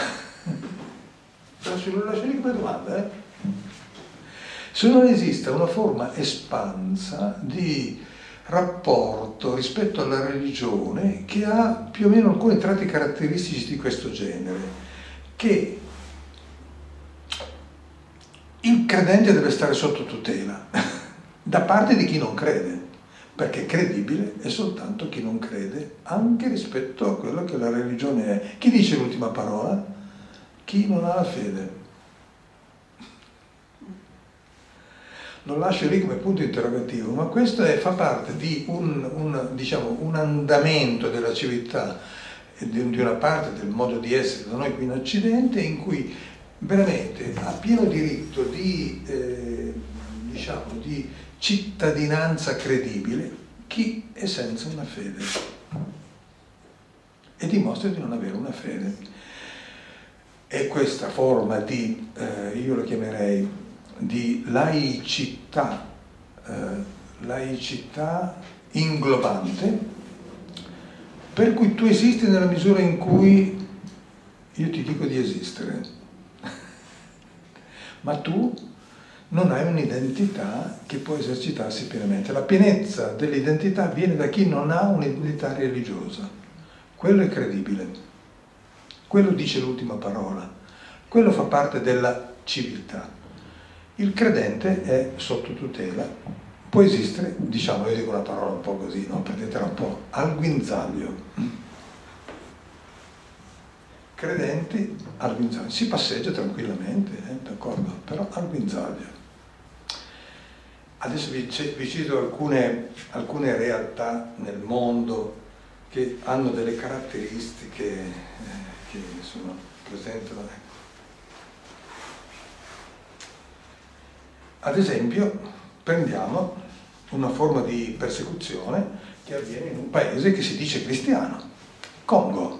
[SPEAKER 1] Lo lascio lì come domanda, eh? Se non esiste una forma espansa di rapporto rispetto alla religione che ha più o meno alcuni tratti caratteristici di questo genere, che il credente deve stare sotto tutela da parte di chi non crede, perché credibile è soltanto chi non crede, anche rispetto a quello che la religione è. Chi dice l'ultima parola? Chi non ha la fede. Lo lascio lì come punto interrogativo, ma questo è, fa parte di un, un, diciamo, un andamento della civiltà, di, di una parte del modo di essere da noi qui in Occidente, in cui veramente ha pieno diritto di, eh, diciamo, di cittadinanza credibile chi è senza una fede e dimostra di non avere una fede. E questa forma di, eh, io lo chiamerei, di laicità, eh, laicità inglobante, per cui tu esisti nella misura in cui io ti dico di esistere, ma tu non hai un'identità che può esercitarsi pienamente. La pienezza dell'identità viene da chi non ha un'identità religiosa. Quello è credibile. quello dice l'ultima parola, quello fa parte della civiltà. Il credente è sotto tutela, può esistere, diciamo, io dico una parola un po' così, no? Prendetela un po', al guinzaglio. Credenti al guinzaglio, si passeggia tranquillamente, eh, d'accordo, però al guinzaglio. Adesso vi, vi cito alcune, alcune realtà nel mondo che hanno delle caratteristiche eh, che sono, presentano. Ecco. Ad esempio, prendiamo una forma di persecuzione che avviene in un paese che si dice cristiano, Congo.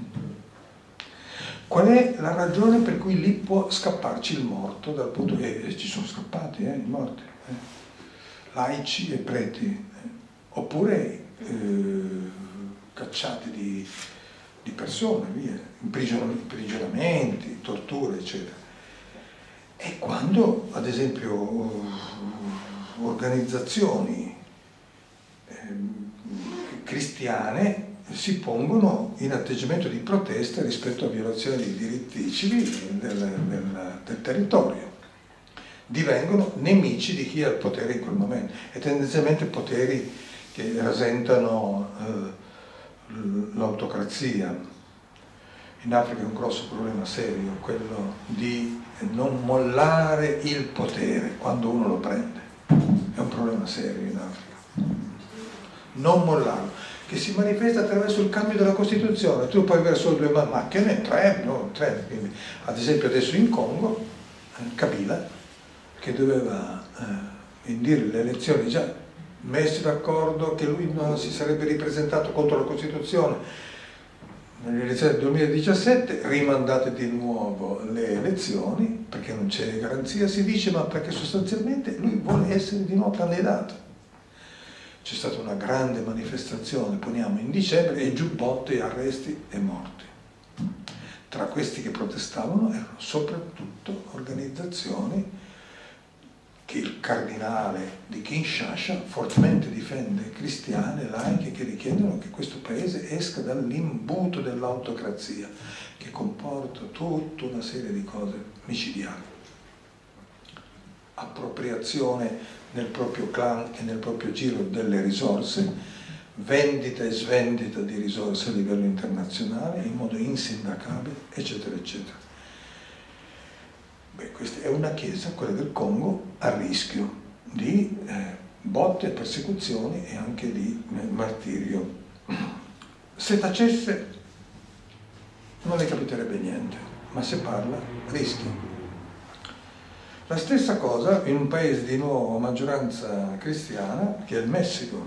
[SPEAKER 1] Qual è la ragione per cui lì può scapparci il morto dal punto che eh, ci sono scappati eh, i morti, eh, laici e preti, eh, oppure eh, cacciati di, di persone, via, imprigionamenti, torture, eccetera. E quando, ad esempio, organizzazioni eh, cristiane si pongono in atteggiamento di protesta rispetto a violazioni dei diritti civili del, del, del territorio, divengono nemici di chi ha il potere in quel momento, e tendenzialmente poteri che rasentano eh, l'autocrazia. In Africa è un grosso problema serio quello di non mollare il potere quando uno lo prende, è un problema serio in Africa, non mollarlo, che si manifesta attraverso il cambio della Costituzione. Tu puoi avere solo due macchine, tre, no, tre. Quindi, ad esempio adesso in Congo, Kabila, che doveva eh, indire le elezioni, già messi d'accordo che lui non si sarebbe ripresentato contro la Costituzione nelle elezioni del duemiladiciassette, rimandate di nuovo le elezioni, perché non c'è garanzia, si dice, ma perché sostanzialmente lui vuole essere di nuovo candidato. C'è stata una grande manifestazione, poniamo in dicembre, e giubbotte, arresti e morti. Tra questi che protestavano erano soprattutto organizzazioni che il cardinale di Kinshasa fortemente difende, cristiane, laiche, che richiedono che questo paese esca dall'imbuto dell'autocrazia, che comporta tutta una serie di cose micidiali. Appropriazione nel proprio clan e nel proprio giro delle risorse, vendita e svendita di risorse a livello internazionale in modo insindacabile, eccetera, eccetera. Beh, questa è una chiesa, quella del Congo, a rischio di eh, botte, persecuzioni e anche di eh, martirio. Se tacesse non le capiterebbe niente, ma se parla rischia. La stessa cosa in un paese di nuovo maggioranza cristiana, che è il Messico.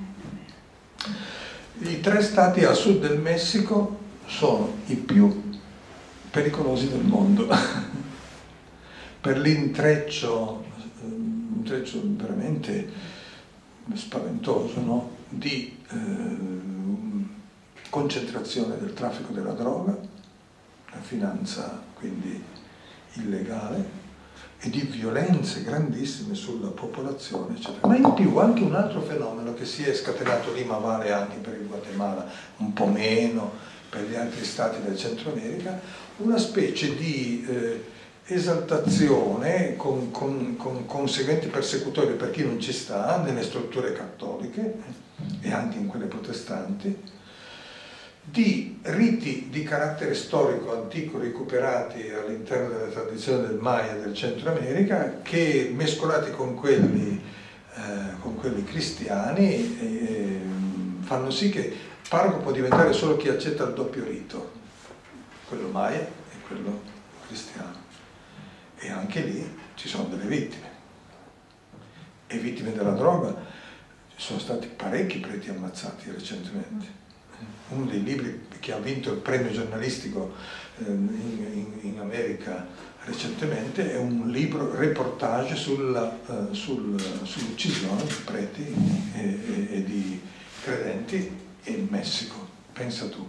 [SPEAKER 1] I tre stati a sud del Messico sono i più pericolosi del mondo per l'intreccio, un intreccio veramente spaventoso, no? Di eh, concentrazione del traffico della droga, la finanza quindi illegale, e di violenze grandissime sulla popolazione, eccetera. Ma in più anche un altro fenomeno che si è scatenato lì, ma vale anche per il Guatemala, un po' meno per gli altri stati del Centro America, una specie di eh, esaltazione con, con, con conseguenti persecutorie per chi non ci sta nelle strutture cattoliche e anche in quelle protestanti, di riti di carattere storico antico recuperati all'interno della tradizione del Maya del Centro America, che mescolati con quelli, eh, con quelli cristiani eh, fanno sì che parroco può diventare solo chi accetta il doppio rito, quello Maya e quello cristiano, e anche lì ci sono delle vittime, e vittime della droga. Ci sono stati parecchi preti ammazzati recentemente. Uno dei libri che ha vinto il premio giornalistico eh, in, in, in America recentemente è un libro reportage sulla, uh, sul, sull'uccisione di preti e, e, e di credenti in Messico, pensa tu.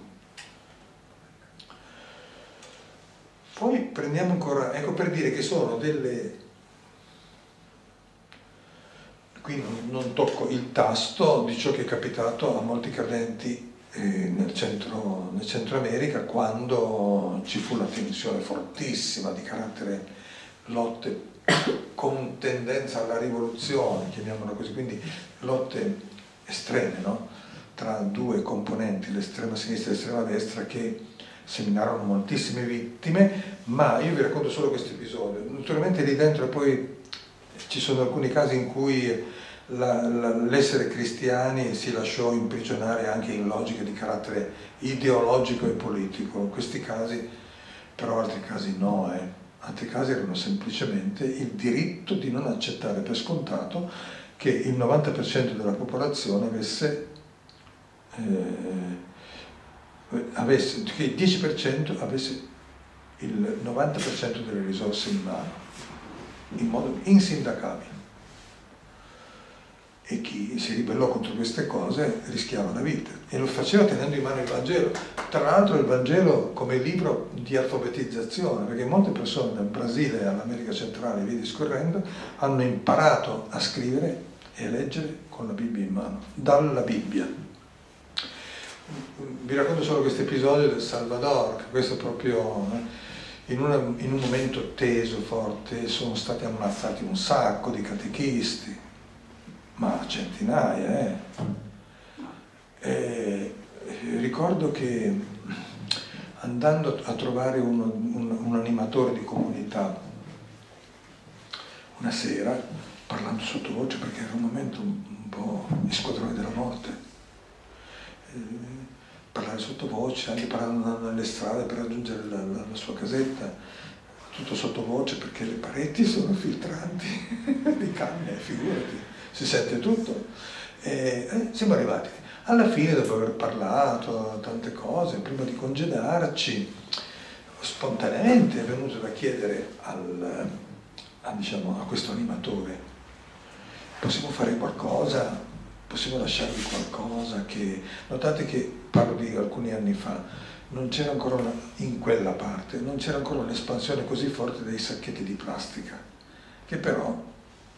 [SPEAKER 1] Poi prendiamo ancora, ecco, per dire che sono delle... Qui non, non tocco il tasto di ciò che è capitato a molti credenti eh, nel, centro, nel Centro America, quando ci fu la tensione fortissima di carattere lotte con tendenza alla rivoluzione, chiamiamola così, quindi lotte estreme, no? Tra due componenti, l'estrema sinistra e l'estrema destra, che seminarono moltissime vittime. Ma io vi racconto solo questo episodio. Naturalmente lì dentro poi ci sono alcuni casi in cui la, la, l'essere cristiani si lasciò imprigionare anche in logiche di carattere ideologico e politico. In questi casi, però altri casi no, eh. Altri casi erano semplicemente il diritto di non accettare per scontato che il novanta per cento della popolazione avesse, eh, avesse che il dieci per cento avesse il novanta per cento delle risorse in mano, in modo insindacabile. E chi si ribellò contro queste cose rischiava la vita, e lo faceva tenendo in mano il Vangelo. Tra l'altro il Vangelo come libro di alfabetizzazione, perché molte persone nel Brasile e all'America centrale, via discorrendo, hanno imparato a scrivere e a leggere con la Bibbia in mano, dalla Bibbia. Vi racconto solo questo episodio del Salvador, che questo proprio in, una, in un momento teso, forte, sono stati ammazzati un sacco di catechisti, ma centinaia, eh. E ricordo che andando a trovare uno, un, un animatore di comunità una sera, parlando sottovoce, perché era un momento un, un po' squadrone della morte, eh, parlare sottovoce, anche parlando nelle strade per raggiungere la, la, la sua casetta, tutto sottovoce perché le pareti sono filtranti di canne, figurati. Si sente tutto. E, eh, siamo arrivati. Alla fine, dopo aver parlato tante cose, prima di congedarci, spontaneamente è venuto da chiedere al, a, diciamo, a questo animatore: possiamo fare qualcosa? Possiamo lasciarvi qualcosa? Che notate che parlo di alcuni anni fa, non c'era ancora una, in quella parte, non c'era ancora un'espansione così forte dei sacchetti di plastica, che però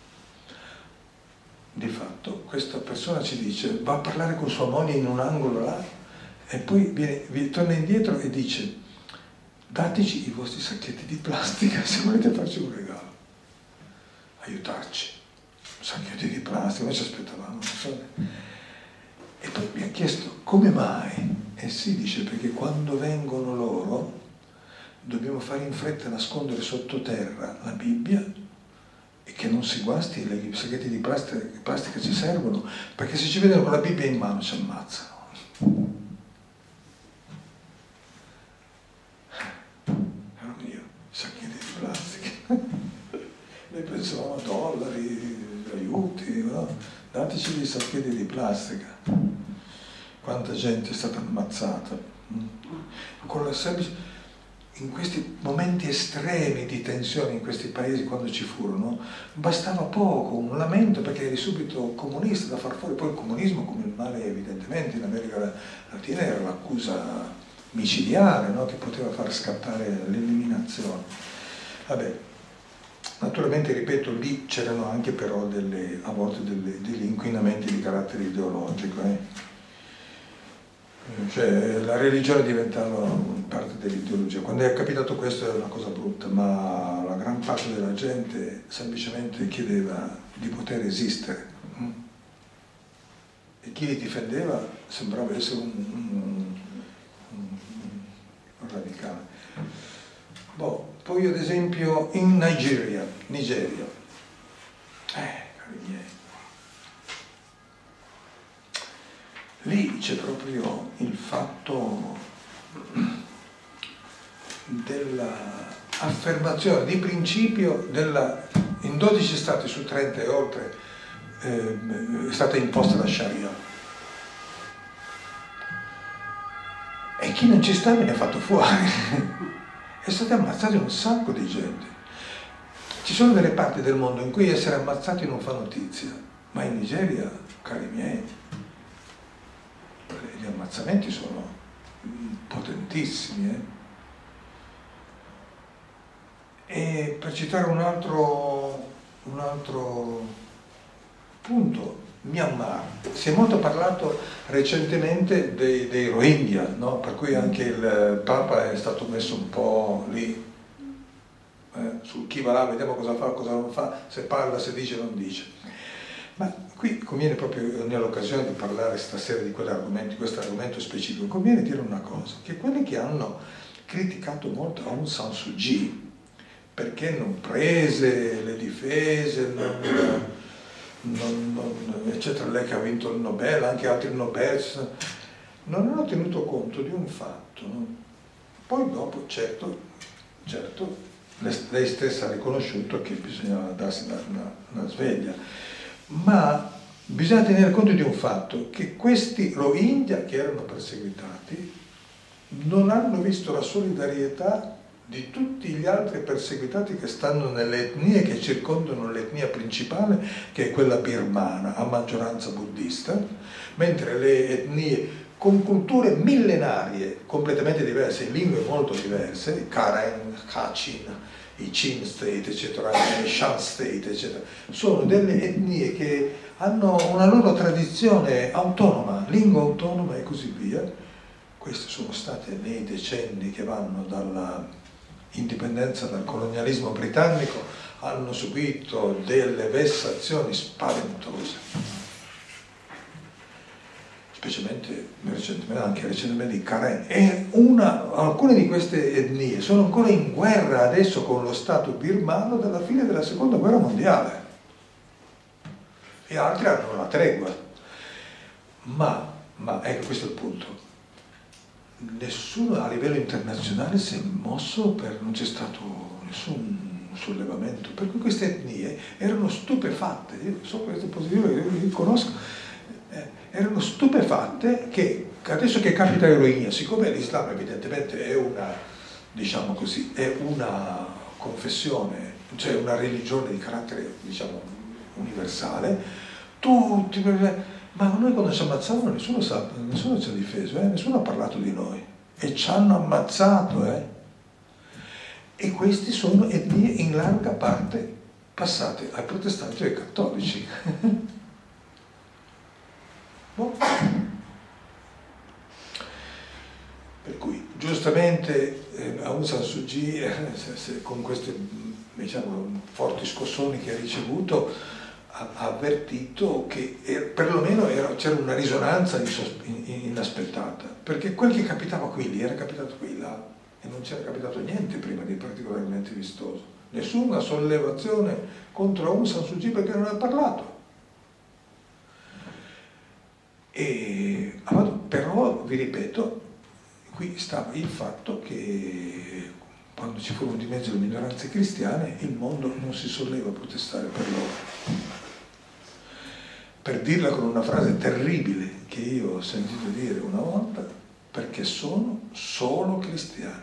[SPEAKER 1] di fatto questa persona ci dice, va a parlare con sua moglie in un angolo là, e poi viene, viene, torna indietro e dice: dateci i vostri sacchetti di plastica se volete farci un regalo, aiutarci. Sacchetti di plastica, noi ci aspettavamo, non so. E poi mi ha chiesto come mai, e si dice perché quando vengono loro dobbiamo fare in fretta a nascondere sottoterra la Bibbia, e che non si guasti, i sacchetti di plastica, plastica ci servono, perché se ci vedono con la Bibbia in mano ci ammazzano. Ero io, sacchetti di plastica. Noi pensavamo a dollari, aiuti, no? Dateci dei sacchetti di plastica. Quanta gente è stata ammazzata. Con la semplice... In questi momenti estremi di tensione in questi paesi, quando ci furono, bastava poco, un lamento, perché eri subito comunista da far fuori. Poi il comunismo, come il male evidentemente in America Latina, era l'accusa micidiale, no? Che poteva far scattare l'eliminazione. Vabbè, naturalmente, ripeto, lì c'erano anche però delle, a volte delle, degli inquinamenti di carattere ideologico, eh? Cioè la religione diventava parte dell'ideologia. Quando è capitato questo era una cosa brutta, ma la gran parte della gente semplicemente chiedeva di poter esistere, e chi li difendeva sembrava essere un, un, un, un radicale. Boh, poi ad esempio in Nigeria, Nigeria, eh, cari miei, lì c'è proprio il fatto dell'affermazione di principio della, in dodici stati su trenta e oltre eh, è stata imposta la Sharia, e chi non ci sta viene fatto fuori. È stata ammazzata un sacco di gente. Ci sono delle parti del mondo in cui essere ammazzati non fa notizia, ma in Nigeria, cari miei, gli ammazzamenti sono potentissimi, eh? E per citare un altro, un altro punto, Myanmar. Si è molto parlato recentemente dei, dei Rohingya, no? Per cui anche il Papa è stato messo un po' lì, eh, sul chi va là, vediamo cosa fa, cosa non fa, se parla, se dice, non dice. Ma qui conviene proprio, nell'occasione di parlare stasera di quell'argomento, di questo argomento specifico, conviene dire una cosa, che quelli che hanno criticato molto Aung San Suu Kyi, perché non prese le difese, non... Non, non, eccetera, lei che ha vinto il Nobel, anche altri Nobel, non hanno tenuto conto di un fatto, no? Poi dopo, certo, certo, lei stessa ha riconosciuto che bisognava darsi una, una, una sveglia, ma bisogna tenere conto di un fatto, che questi Rohingya che erano perseguitati non hanno visto la solidarietà di tutti gli altri perseguitati che stanno nelle etnie che circondano l'etnia principale, che è quella birmana, a maggioranza buddista, mentre le etnie con culture millenarie completamente diverse, lingue molto diverse, i Karen, Kachin, i Chin State, eccetera, i Shan State, eccetera, sono delle etnie che hanno una loro tradizione autonoma, lingua autonoma e così via. Queste sono state nei decenni che vanno dalla indipendenza dal colonialismo britannico, hanno subito delle vessazioni spaventose, specialmente recentemente, anche recentemente i Karen, e una, alcune di queste etnie sono ancora in guerra adesso con lo Stato birmano dalla fine della seconda guerra mondiale, e altri hanno una tregua, ma, ma ecco, questo è il punto. Nessuno a livello internazionale si è mosso, per, non c'è stato nessun sollevamento, per cui queste etnie erano stupefatte, io so questo positivo, io li conosco, eh, erano stupefatte che adesso che capita ai Rohingya, siccome l'Islam evidentemente è una, diciamo così, è una confessione, cioè una religione di carattere, diciamo, universale, tutti... Ma noi quando ci ammazzavano nessuno, sa, nessuno ci ha difeso, eh? Nessuno ha parlato di noi. E ci hanno ammazzato, eh? E questi sono etnie in larga parte passate ai protestanti e ai cattolici. Boh. Per cui, giustamente, eh, Aung San Suu Kyi, eh, se, se, con questi, diciamo, forti scossoni che ha ricevuto, ha avvertito che perlomeno c'era una risonanza inaspettata, perché quel che capitava qui lì era capitato qui là e non c'era capitato niente prima di particolarmente vistoso, nessuna sollevazione contro Aung San Suu Kyi perché non ha parlato. E, però vi ripeto, qui stava il fatto che quando ci furono di mezzo le minoranze cristiane il mondo non si solleva a protestare per loro. Per dirla con una frase terribile che io ho sentito dire una volta, perché sono solo cristiani.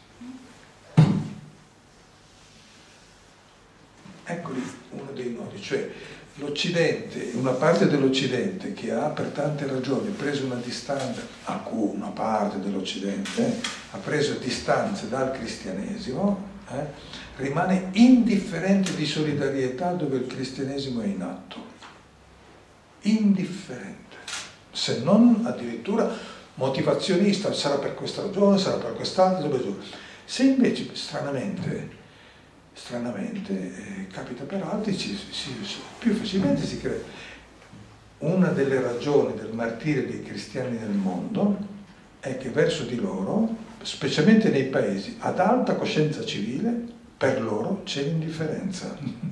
[SPEAKER 1] Ecco lì uno dei nodi, cioè l'Occidente, una parte dell'Occidente che ha per tante ragioni preso una distanza, una parte dell'Occidente eh, ha preso distanze dal cristianesimo, eh, rimane indifferente di solidarietà dove il cristianesimo è in atto. Indifferente, se non addirittura motivazionista, sarà per questa ragione, sarà per quest'altra. Se invece stranamente, stranamente eh, capita per altri, ci, si, più facilmente si crea. Una delle ragioni del martirio dei cristiani nel mondo è che verso di loro, specialmente nei paesi ad alta coscienza civile, per loro c'è l'indifferenza.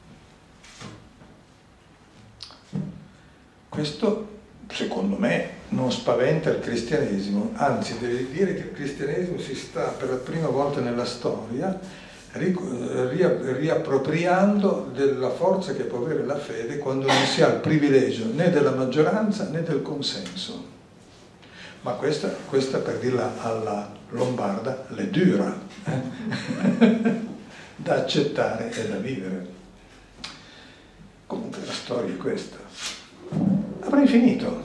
[SPEAKER 1] Questo, secondo me, non spaventa il cristianesimo, anzi deve dire che il cristianesimo si sta per la prima volta nella storia riappropriando della forza che può avere la fede quando non si ha il privilegio né della maggioranza né del consenso. Ma questa, questa per dirla alla lombarda, le dura, eh? Da accettare e da vivere. Comunque la storia è questa. Avrei finito.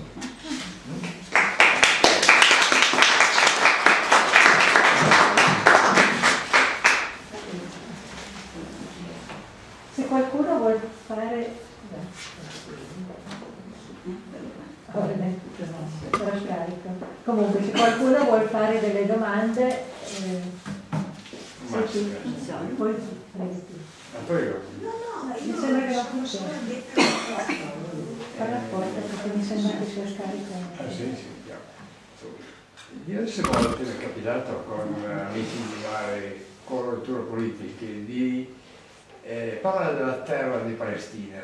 [SPEAKER 2] Se qualcuno vuole fare... scarico. Comunque se qualcuno vuol fare delle domande, eh,
[SPEAKER 3] Ma
[SPEAKER 2] se tu, poi prego tu.
[SPEAKER 3] Ah, prego.
[SPEAKER 2] No, no, mi sembra che la funzione. Parla forte perché mi sembra che sia scaricato.
[SPEAKER 3] Ah, sì, sì, diverse volte mi è capitato con amici di varie colorature politiche di eh, parlare della terra di Palestina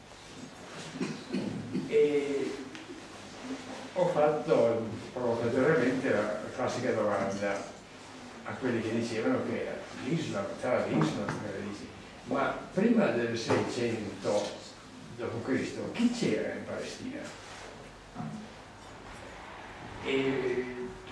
[SPEAKER 3] e ho fatto provocatoriamente la classica domanda a quelli che dicevano che l'Islam, la terra di Islam, ma prima del seicento dopo Cristo chi c'era in Palestina? E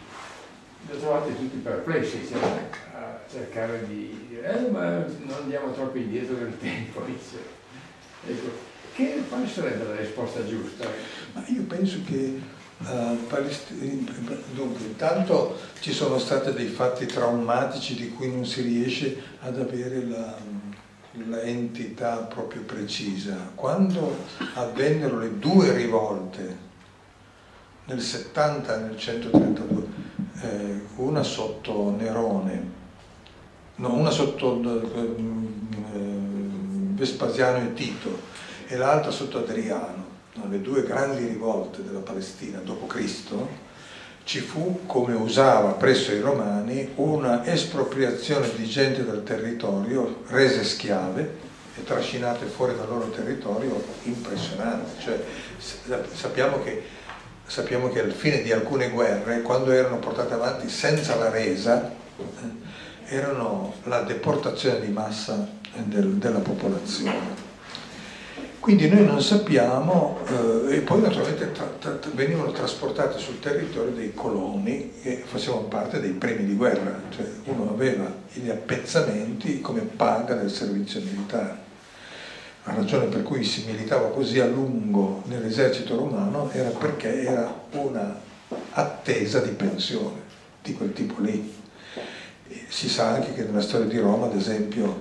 [SPEAKER 3] lo trovate tutti perplessi, cioè, a cercare di dire eh, ma non andiamo troppo indietro nel tempo. Ecco, che, quale sarebbe la risposta giusta?
[SPEAKER 1] Ma io penso che uh, Palestina, dunque, intanto ci sono stati dei fatti traumatici di cui non si riesce ad avere la, la entità proprio precisa. Quando avvennero le due rivolte nel settanta e nel centotrentadue, eh, una sotto Nerone, no, una sotto eh, Vespasiano e Tito e l'altra sotto Adriano, no, le due grandi rivolte della Palestina dopo Cristo, ci fu, come usava presso i Romani, una espropriazione di gente dal territorio, rese schiave e trascinate fuori dal loro territorio impressionante. Cioè, sappiamo che Sappiamo che al fine di alcune guerre, quando erano portate avanti senza la resa, eh, erano la deportazione di massa del, della popolazione. Quindi noi non sappiamo, eh, e poi naturalmente tra, tra, venivano trasportati sul territorio dei coloni che facevano parte dei premi di guerra, cioè uno aveva gli appezzamenti come paga del servizio militare. La ragione per cui si militava così a lungo nell'esercito romano era perché era una attesa di pensione di quel tipo lì. E si sa anche che nella storia di Roma, ad esempio,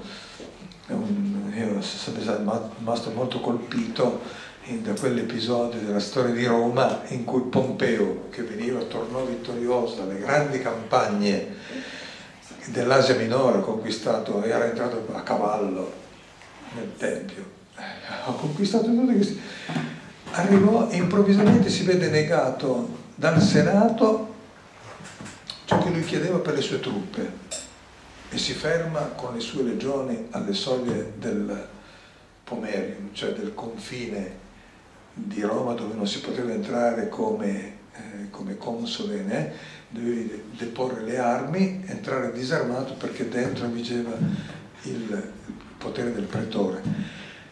[SPEAKER 1] io sono rimasto molto colpito da quell'episodio della storia di Roma in cui Pompeo, che veniva, tornò vittorioso dalle grandi campagne dell'Asia Minore, conquistato, era entrato a cavallo nel Tempio, ha conquistato tutti questi, arrivò e improvvisamente si vede negato dal Senato ciò che lui chiedeva per le sue truppe e si ferma con le sue legioni alle soglie del Pomerium, cioè del confine di Roma dove non si poteva entrare come, eh, come console, né? Dovevi deporre le armi, entrare disarmato perché dentro vigeva il potere del pretore.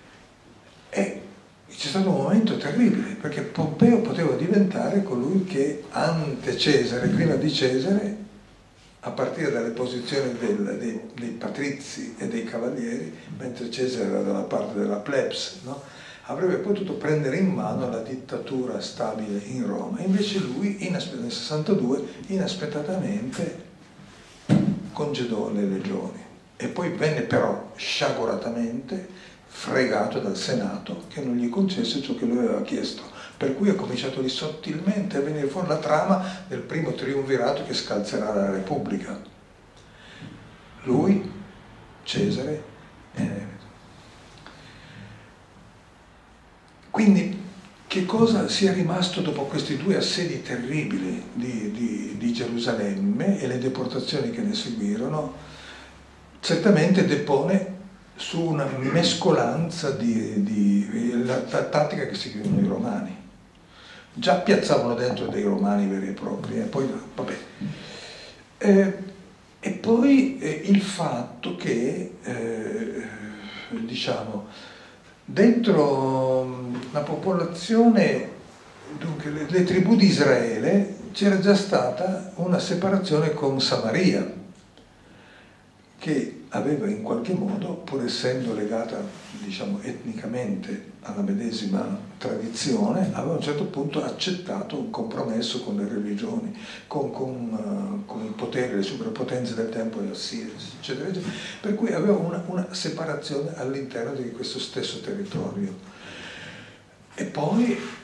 [SPEAKER 1] E c'è stato un momento terribile perché Pompeo poteva diventare colui che ante Cesare, prima di Cesare, a partire dalle posizioni del, dei, dei patrizi e dei cavalieri, mentre Cesare era dalla parte della plebs, no? Avrebbe potuto prendere in mano la dittatura stabile in Roma. Invece lui, nel sessantadue, inaspettatamente congedò le legioni e poi venne però sciaguratamente fregato dal Senato che non gli concesse ciò che lui aveva chiesto, per cui è cominciato lì sottilmente a venire fuori la trama del primo triumvirato che scalzerà la Repubblica. Lui, Cesare e Nemeto. Quindi che cosa sia rimasto dopo questi due assedi terribili di, di, di Gerusalemme e le deportazioni che ne seguirono? Certamente depone su una mescolanza di, di la, la tattica che seguivano i romani. Già piazzavano dentro dei romani veri e propri, eh, poi vabbè. Eh, e poi eh, il fatto che, eh, diciamo, dentro la popolazione, dunque le, le tribù di Israele, c'era già stata una separazione con Samaria, che aveva in qualche modo, pur essendo legata, diciamo, etnicamente alla medesima tradizione, aveva a un certo punto accettato un compromesso con le religioni, con, con, uh, con il potere, le superpotenze del tempo e Assiria, eccetera, eccetera, per cui aveva una, una separazione all'interno di questo stesso territorio. E poi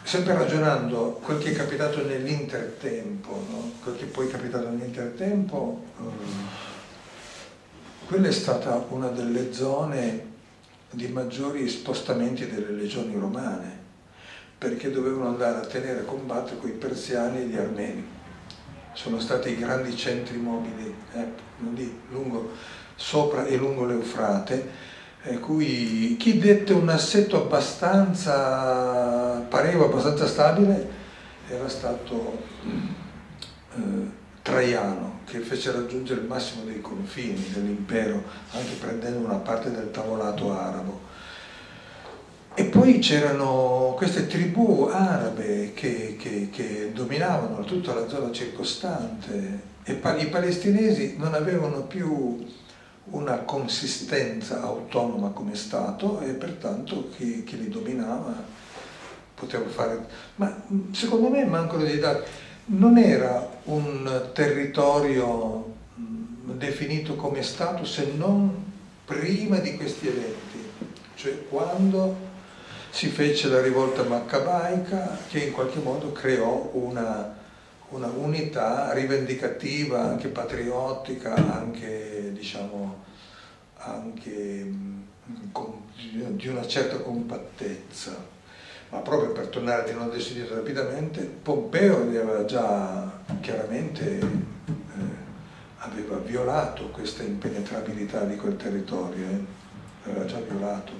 [SPEAKER 1] sempre ragionando, quel che è capitato nell'intertempo, no? Quel che poi è capitato nell'intertempo, eh, quella è stata una delle zone di maggiori spostamenti delle legioni romane, perché dovevano andare a tenere a combattere con i persiani e gli armeni. Sono stati i grandi centri mobili, eh, lì, lungo, sopra e lungo l'Eufrate, eh, cui chi dette un assetto abbastanza, pareva abbastanza stabile, era stato eh, Traiano, che fece raggiungere il massimo dei confini dell'impero, anche prendendo una parte del tavolato arabo. E poi c'erano queste tribù arabe che, che, che dominavano tutta la zona circostante, e i palestinesi non avevano più una consistenza autonoma come Stato, e pertanto chi, chi li dominava poteva fare... Ma secondo me mancano dei dati. Non era un territorio definito come Stato se non prima di questi eventi, cioè quando si fece la rivolta maccabaica, che in qualche modo creò una, una unità rivendicativa, anche patriottica, anche, diciamo, anche con, di una certa compattezza. Ma proprio per tornare di nuovo adesso indietro rapidamente, Pompeo aveva già chiaramente eh, aveva violato questa impenetrabilità di quel territorio, eh? Aveva già violato.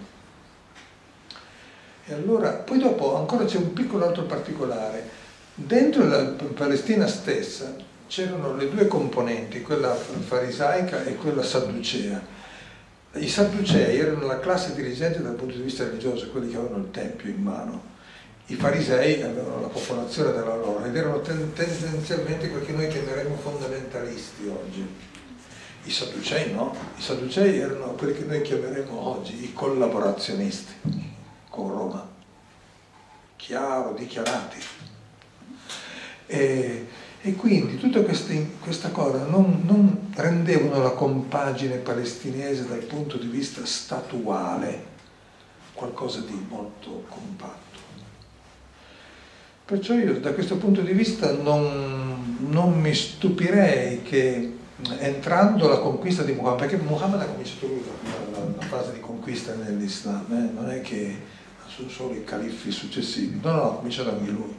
[SPEAKER 1] E allora, poi dopo ancora c'è un piccolo altro particolare. Dentro la Palestina stessa c'erano le due componenti, quella farisaica e quella sadducea. I Sadducei erano la classe dirigente dal punto di vista religioso, quelli che avevano il tempio in mano. I farisei avevano la popolazione della loro ed erano ten tendenzialmente quelli che noi chiameremo fondamentalisti oggi. I Sadducei no, i Sadducei erano quelli che noi chiameremo oggi i collaborazionisti con Roma, chiaro, dichiarati. E, E quindi tutta questa, questa cosa non, non rendevano la compagine palestinese dal punto di vista statuale qualcosa di molto compatto. Perciò io da questo punto di vista non, non mi stupirei che entrando la conquista di Muhammad, perché Muhammad ha cominciato lui la, la, la fase di conquista nell'Islam, eh? Non è che sono solo i califfi successivi, no, no, ha cominciato anche lui.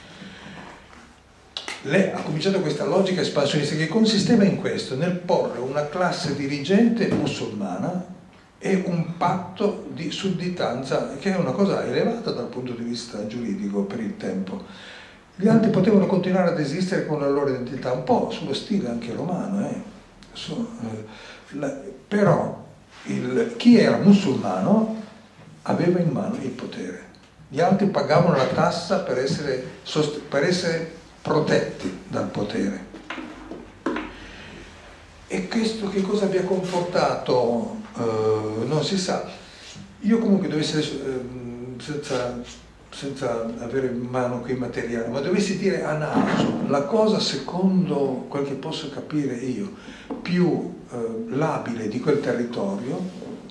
[SPEAKER 1] Lei ha cominciato questa logica espansionistica che consisteva in questo, nel porre una classe dirigente musulmana e un patto di sudditanza, che è una cosa elevata dal punto di vista giuridico per il tempo. Gli altri potevano continuare ad esistere con la loro identità, un po' sullo stile anche romano, eh. Su, eh, la, però il, chi era musulmano aveva in mano il potere, gli altri pagavano la tassa per essere, per essere protetti dal potere. E questo che cosa abbia comportato eh, non si sa. Io comunque dovessi, eh, senza, senza avere in mano quei materiali, ma dovessi dire a naso la cosa, secondo quel che posso capire io, più eh, labile di quel territorio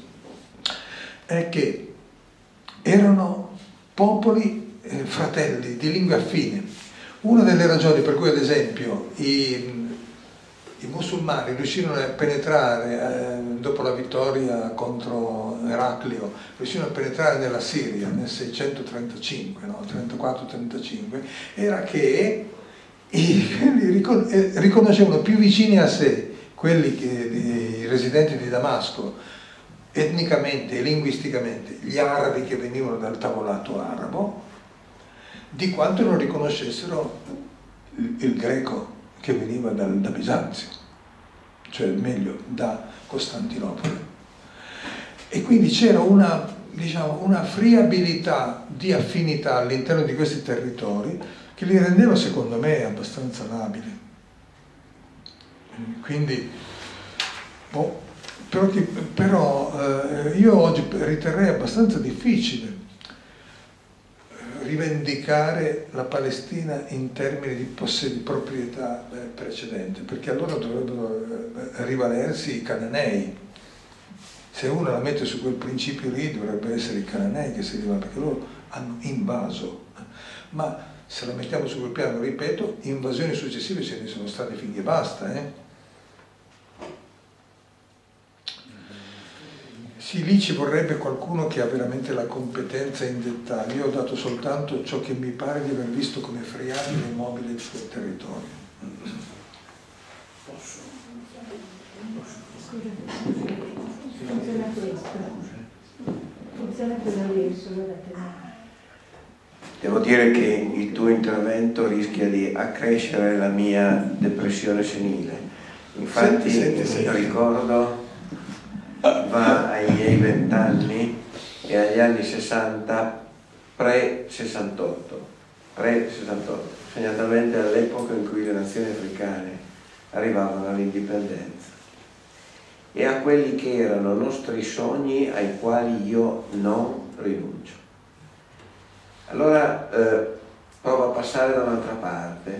[SPEAKER 1] è che erano popoli eh, fratelli di lingua affine. Una delle ragioni per cui, ad esempio, i, i musulmani riuscirono a penetrare, eh, dopo la vittoria contro Eraclio, riuscirono a penetrare nella Siria nel seicentotrentacinque, no? trentaquattro trentacinque, era che i, riconoscevano più vicini a sé quelli che, i residenti di Damasco, etnicamente e linguisticamente, gli arabi che venivano dal tavolato arabo, di quanto non riconoscessero il, il greco che veniva dal, da Bisanzio, cioè meglio da Costantinopoli. E quindi c'era una, diciamo, una friabilità di affinità all'interno di questi territori che li rendeva, secondo me, abbastanza labili. Quindi, boh, però, però eh, io oggi riterrei abbastanza difficile rivendicare la Palestina in termini di, di proprietà eh, precedente, perché allora dovrebbero eh, rivalersi i cananei. Se uno la mette su quel principio lì, dovrebbe essere i cananei che si rivalgono, perché loro hanno invaso. ma se la mettiamo su quel piano, ripeto, invasioni successive ce ne sono state finché basta. Eh? Sì, lì ci vorrebbe qualcuno che ha veramente la competenza in dettaglio. Io ho dato soltanto ciò che mi pare di aver visto come friabile e mobile di quel territorio.
[SPEAKER 2] Scusa, funziona questo. Funziona quello lì, solo da tenere.
[SPEAKER 4] Devo dire che il tuo intervento rischia di accrescere la mia depressione senile. Infatti
[SPEAKER 1] senti, senti,
[SPEAKER 4] il
[SPEAKER 1] senti.
[SPEAKER 4] mio ricordo va ai miei vent'anni e agli anni sessanta pre-sessantotto, pre-sessantotto, segnatamente all'epoca in cui le nazioni africane arrivavano all'indipendenza, e a quelli che erano nostri sogni ai quali io non rinuncio. Allora eh, provo a passare da un'altra parte.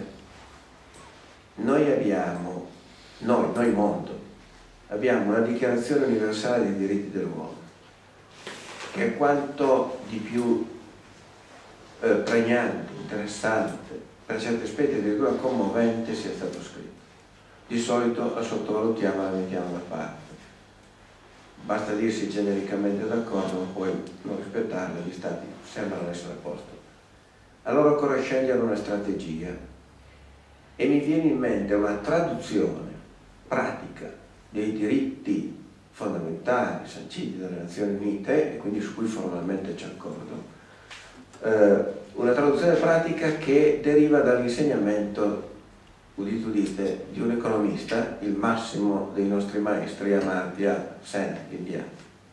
[SPEAKER 4] Noi abbiamo, noi, noi mondo, abbiamo una dichiarazione universale dei diritti dell'uomo, che è quanto di più eh, pregnante, interessante, per certi aspetti addirittura commovente sia stato scritto. Di solito la sottovalutiamo e la mettiamo da parte. Basta dirsi genericamente d'accordo, ma poi non rispettarla, gli stati sembrano essere a posto. Allora occorre scegliere una strategia, e mi viene in mente una traduzione pratica dei diritti fondamentali sanciti dalle Nazioni Unite, e quindi su cui formalmente c'è accordo, eh, una traduzione pratica che deriva dall'insegnamento, udite udite, di un economista, il massimo dei nostri maestri, Amartya Sen, l'indiano,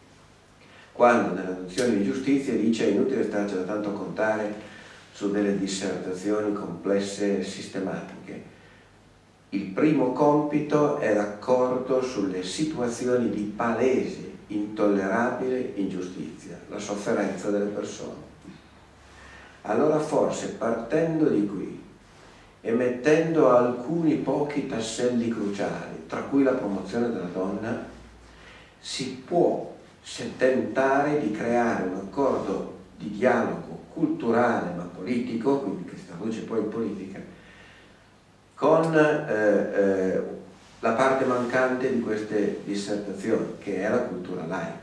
[SPEAKER 4] quando nelle adozioni di giustizia dice: è inutile starci da tanto contare su delle dissertazioni complesse e sistematiche. Il primo compito è l'accordo sulle situazioni di palese, intollerabile ingiustizia, la sofferenza delle persone. Allora forse, partendo di qui e mettendo alcuni pochi tasselli cruciali, tra cui la promozione della donna, si può tentare di creare un accordo di dialogo culturale ma politico, quindi che si traduce poi in politica, con eh, eh, la parte mancante di queste dissertazioni, che è la cultura laica,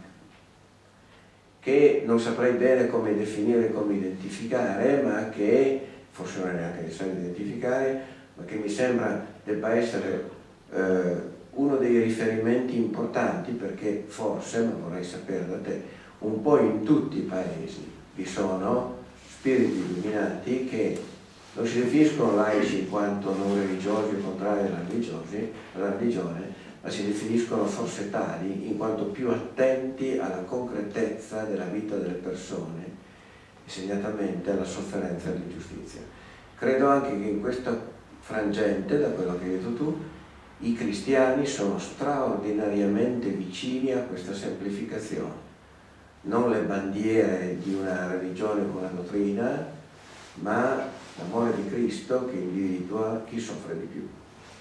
[SPEAKER 4] che non saprei bene come definire, come identificare, ma che forse non è neanche necessario identificare, ma che mi sembra debba essere eh, uno dei riferimenti importanti, perché forse, ma vorrei sapere da te, un po' in tutti i paesi vi sono spiriti illuminati che non si definiscono laici in quanto non religiosi o contrari alla religiosi, alla religione, ma si definiscono forse tali in quanto più attenti alla concretezza della vita delle persone, e segnatamente alla sofferenza e all'ingiustizia. Credo anche che in questo frangente, da quello che hai detto tu, i cristiani sono straordinariamente vicini a questa semplificazione. Non le bandiere di una religione con una dottrina, ma l'amore di Cristo che individua chi soffre di più.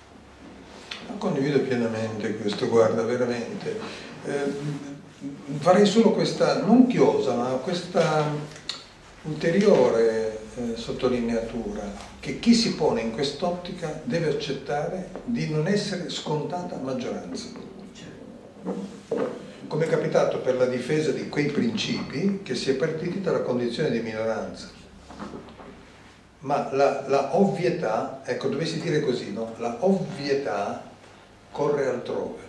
[SPEAKER 1] Condivido pienamente questo, guarda, veramente. Eh, farei solo questa, non chiosa, ma questa ulteriore eh, sottolineatura, che chi si pone in quest'ottica deve accettare di non essere scontata maggioranza. Come è capitato per la difesa di quei principi che si è partiti dalla condizione di minoranza. Ma la, la ovvietà, ecco, dovessi dire così, no? La ovvietà corre altrove.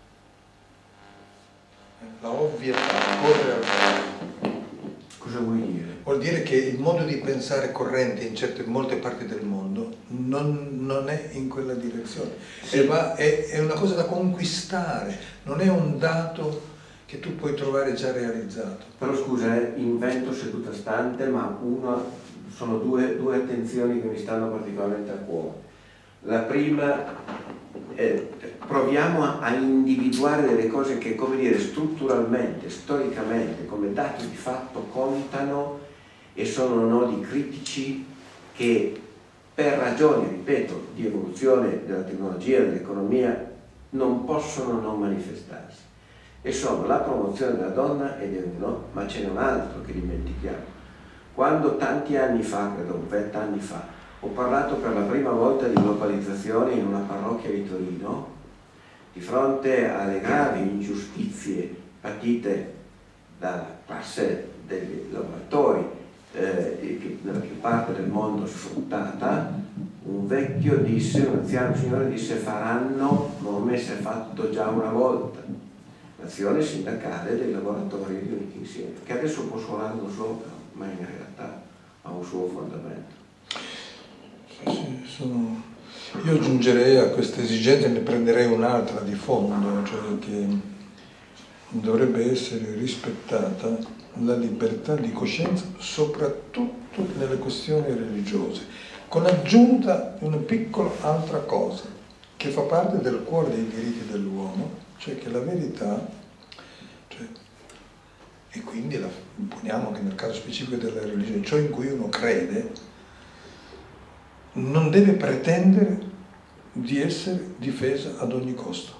[SPEAKER 1] La ovvietà corre altrove.
[SPEAKER 4] Cosa vuoi dire?
[SPEAKER 1] Vuol dire che il modo di pensare corrente in certe, in molte parti del mondo non, non è in quella direzione.
[SPEAKER 4] Sì.
[SPEAKER 1] E va, è, è una cosa da conquistare, non è un dato che tu puoi trovare già realizzato.
[SPEAKER 4] Però scusa, eh, invento seduta stante, ma una, sono due, due attenzioni che mi stanno particolarmente a cuore. La prima, eh, proviamo a, a individuare delle cose che, come dire, strutturalmente, storicamente, come dati di fatto contano e sono nodi critici che per ragioni, ripeto, di evoluzione della tecnologia, dell'economia, non possono non manifestarsi. E sono la promozione della donna, ed è uno, ma ce n'è un altro che dimentichiamo. Quando tanti anni fa, credo venti anni fa, ho parlato per la prima volta di globalizzazione in una parrocchia di Torino, di fronte alle gravi ingiustizie patite dalla classe dei lavoratori, eh, nella più parte del mondo sfruttata, un vecchio disse, un anziano signore disse: faranno come si è fatto già una volta, l'azione sindacale dei lavoratori riuniti insieme, che adesso può suonare un sopra, ma in realtà ha un suo fondamento.
[SPEAKER 1] Sì, sono... Io aggiungerei a questa esigenza, ne prenderei un'altra di fondo, cioè che dovrebbe essere rispettata la libertà di coscienza, soprattutto nelle questioni religiose, con aggiunta di una piccola altra cosa che fa parte del cuore dei diritti dell'uomo, cioè che la verità, cioè, e quindi la, poniamo che nel caso specifico della religione, ciò in cui uno crede, non deve pretendere di essere difesa ad ogni costo.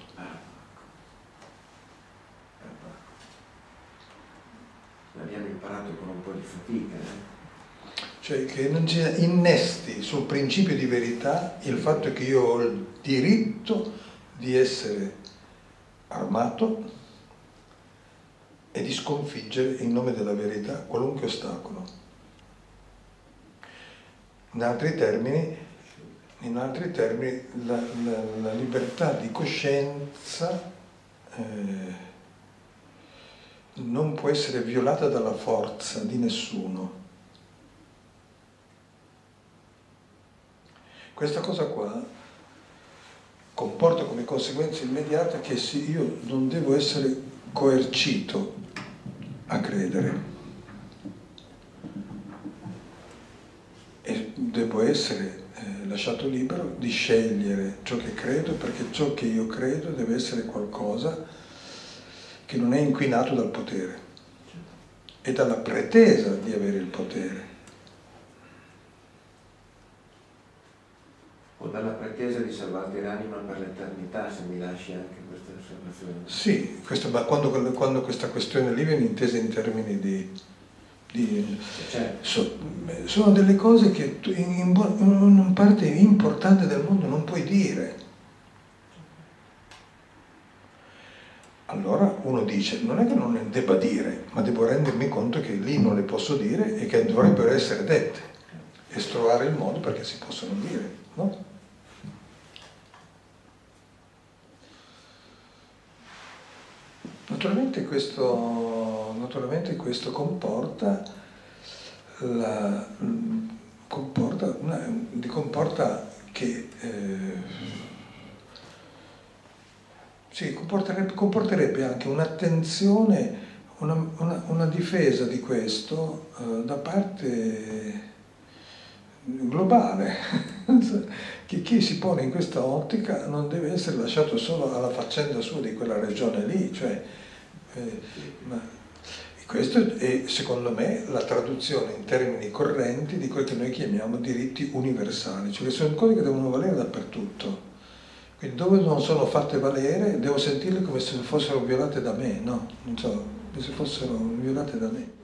[SPEAKER 4] L'abbiamo imparato con un po' di fatica. Eh?
[SPEAKER 1] Cioè che non ci innesti sul principio di verità il fatto che io ho il diritto di essere armato e di sconfiggere in nome della verità qualunque ostacolo. In altri termini, in altri termini la, la, la libertà di coscienza eh, non può essere violata dalla forza di nessuno. Questa cosa qua comporta come conseguenza immediata che sì, io non devo essere coercito a credere. E devo essere eh, lasciato libero di scegliere ciò che credo, perché ciò che io credo deve essere qualcosa che non è inquinato dal potere e dalla pretesa di avere il potere.
[SPEAKER 4] O dalla pretesa di salvarti l'anima per l'eternità, se mi lasci anche questa osservazione.
[SPEAKER 1] Sì, questo, ma quando, quando questa questione lì viene intesa in termini di... Di, so, sono delle cose che tu in, in, in una parte importante del mondo non puoi dire. Allora uno dice, non è che non le debba dire, ma devo rendermi conto che lì non le posso dire e che dovrebbero essere dette e trovare il modo perché si possono dire, no? Naturalmente questo, naturalmente questo comporta, la, comporta, una, comporta che eh, sì, comporterebbe, comporterebbe anche un'attenzione, una, una, una difesa di questo eh, da parte globale, che chi si pone in questa ottica non deve essere lasciato solo alla faccenda sua di quella regione lì, cioè, eh, ma questo è secondo me la traduzione in termini correnti di quel che noi chiamiamo diritti universali, cioè che sono cose che devono valere dappertutto. Quindi dove non sono fatte valere devo sentirle come se fossero violate da me, no? Non so, come se fossero violate da me.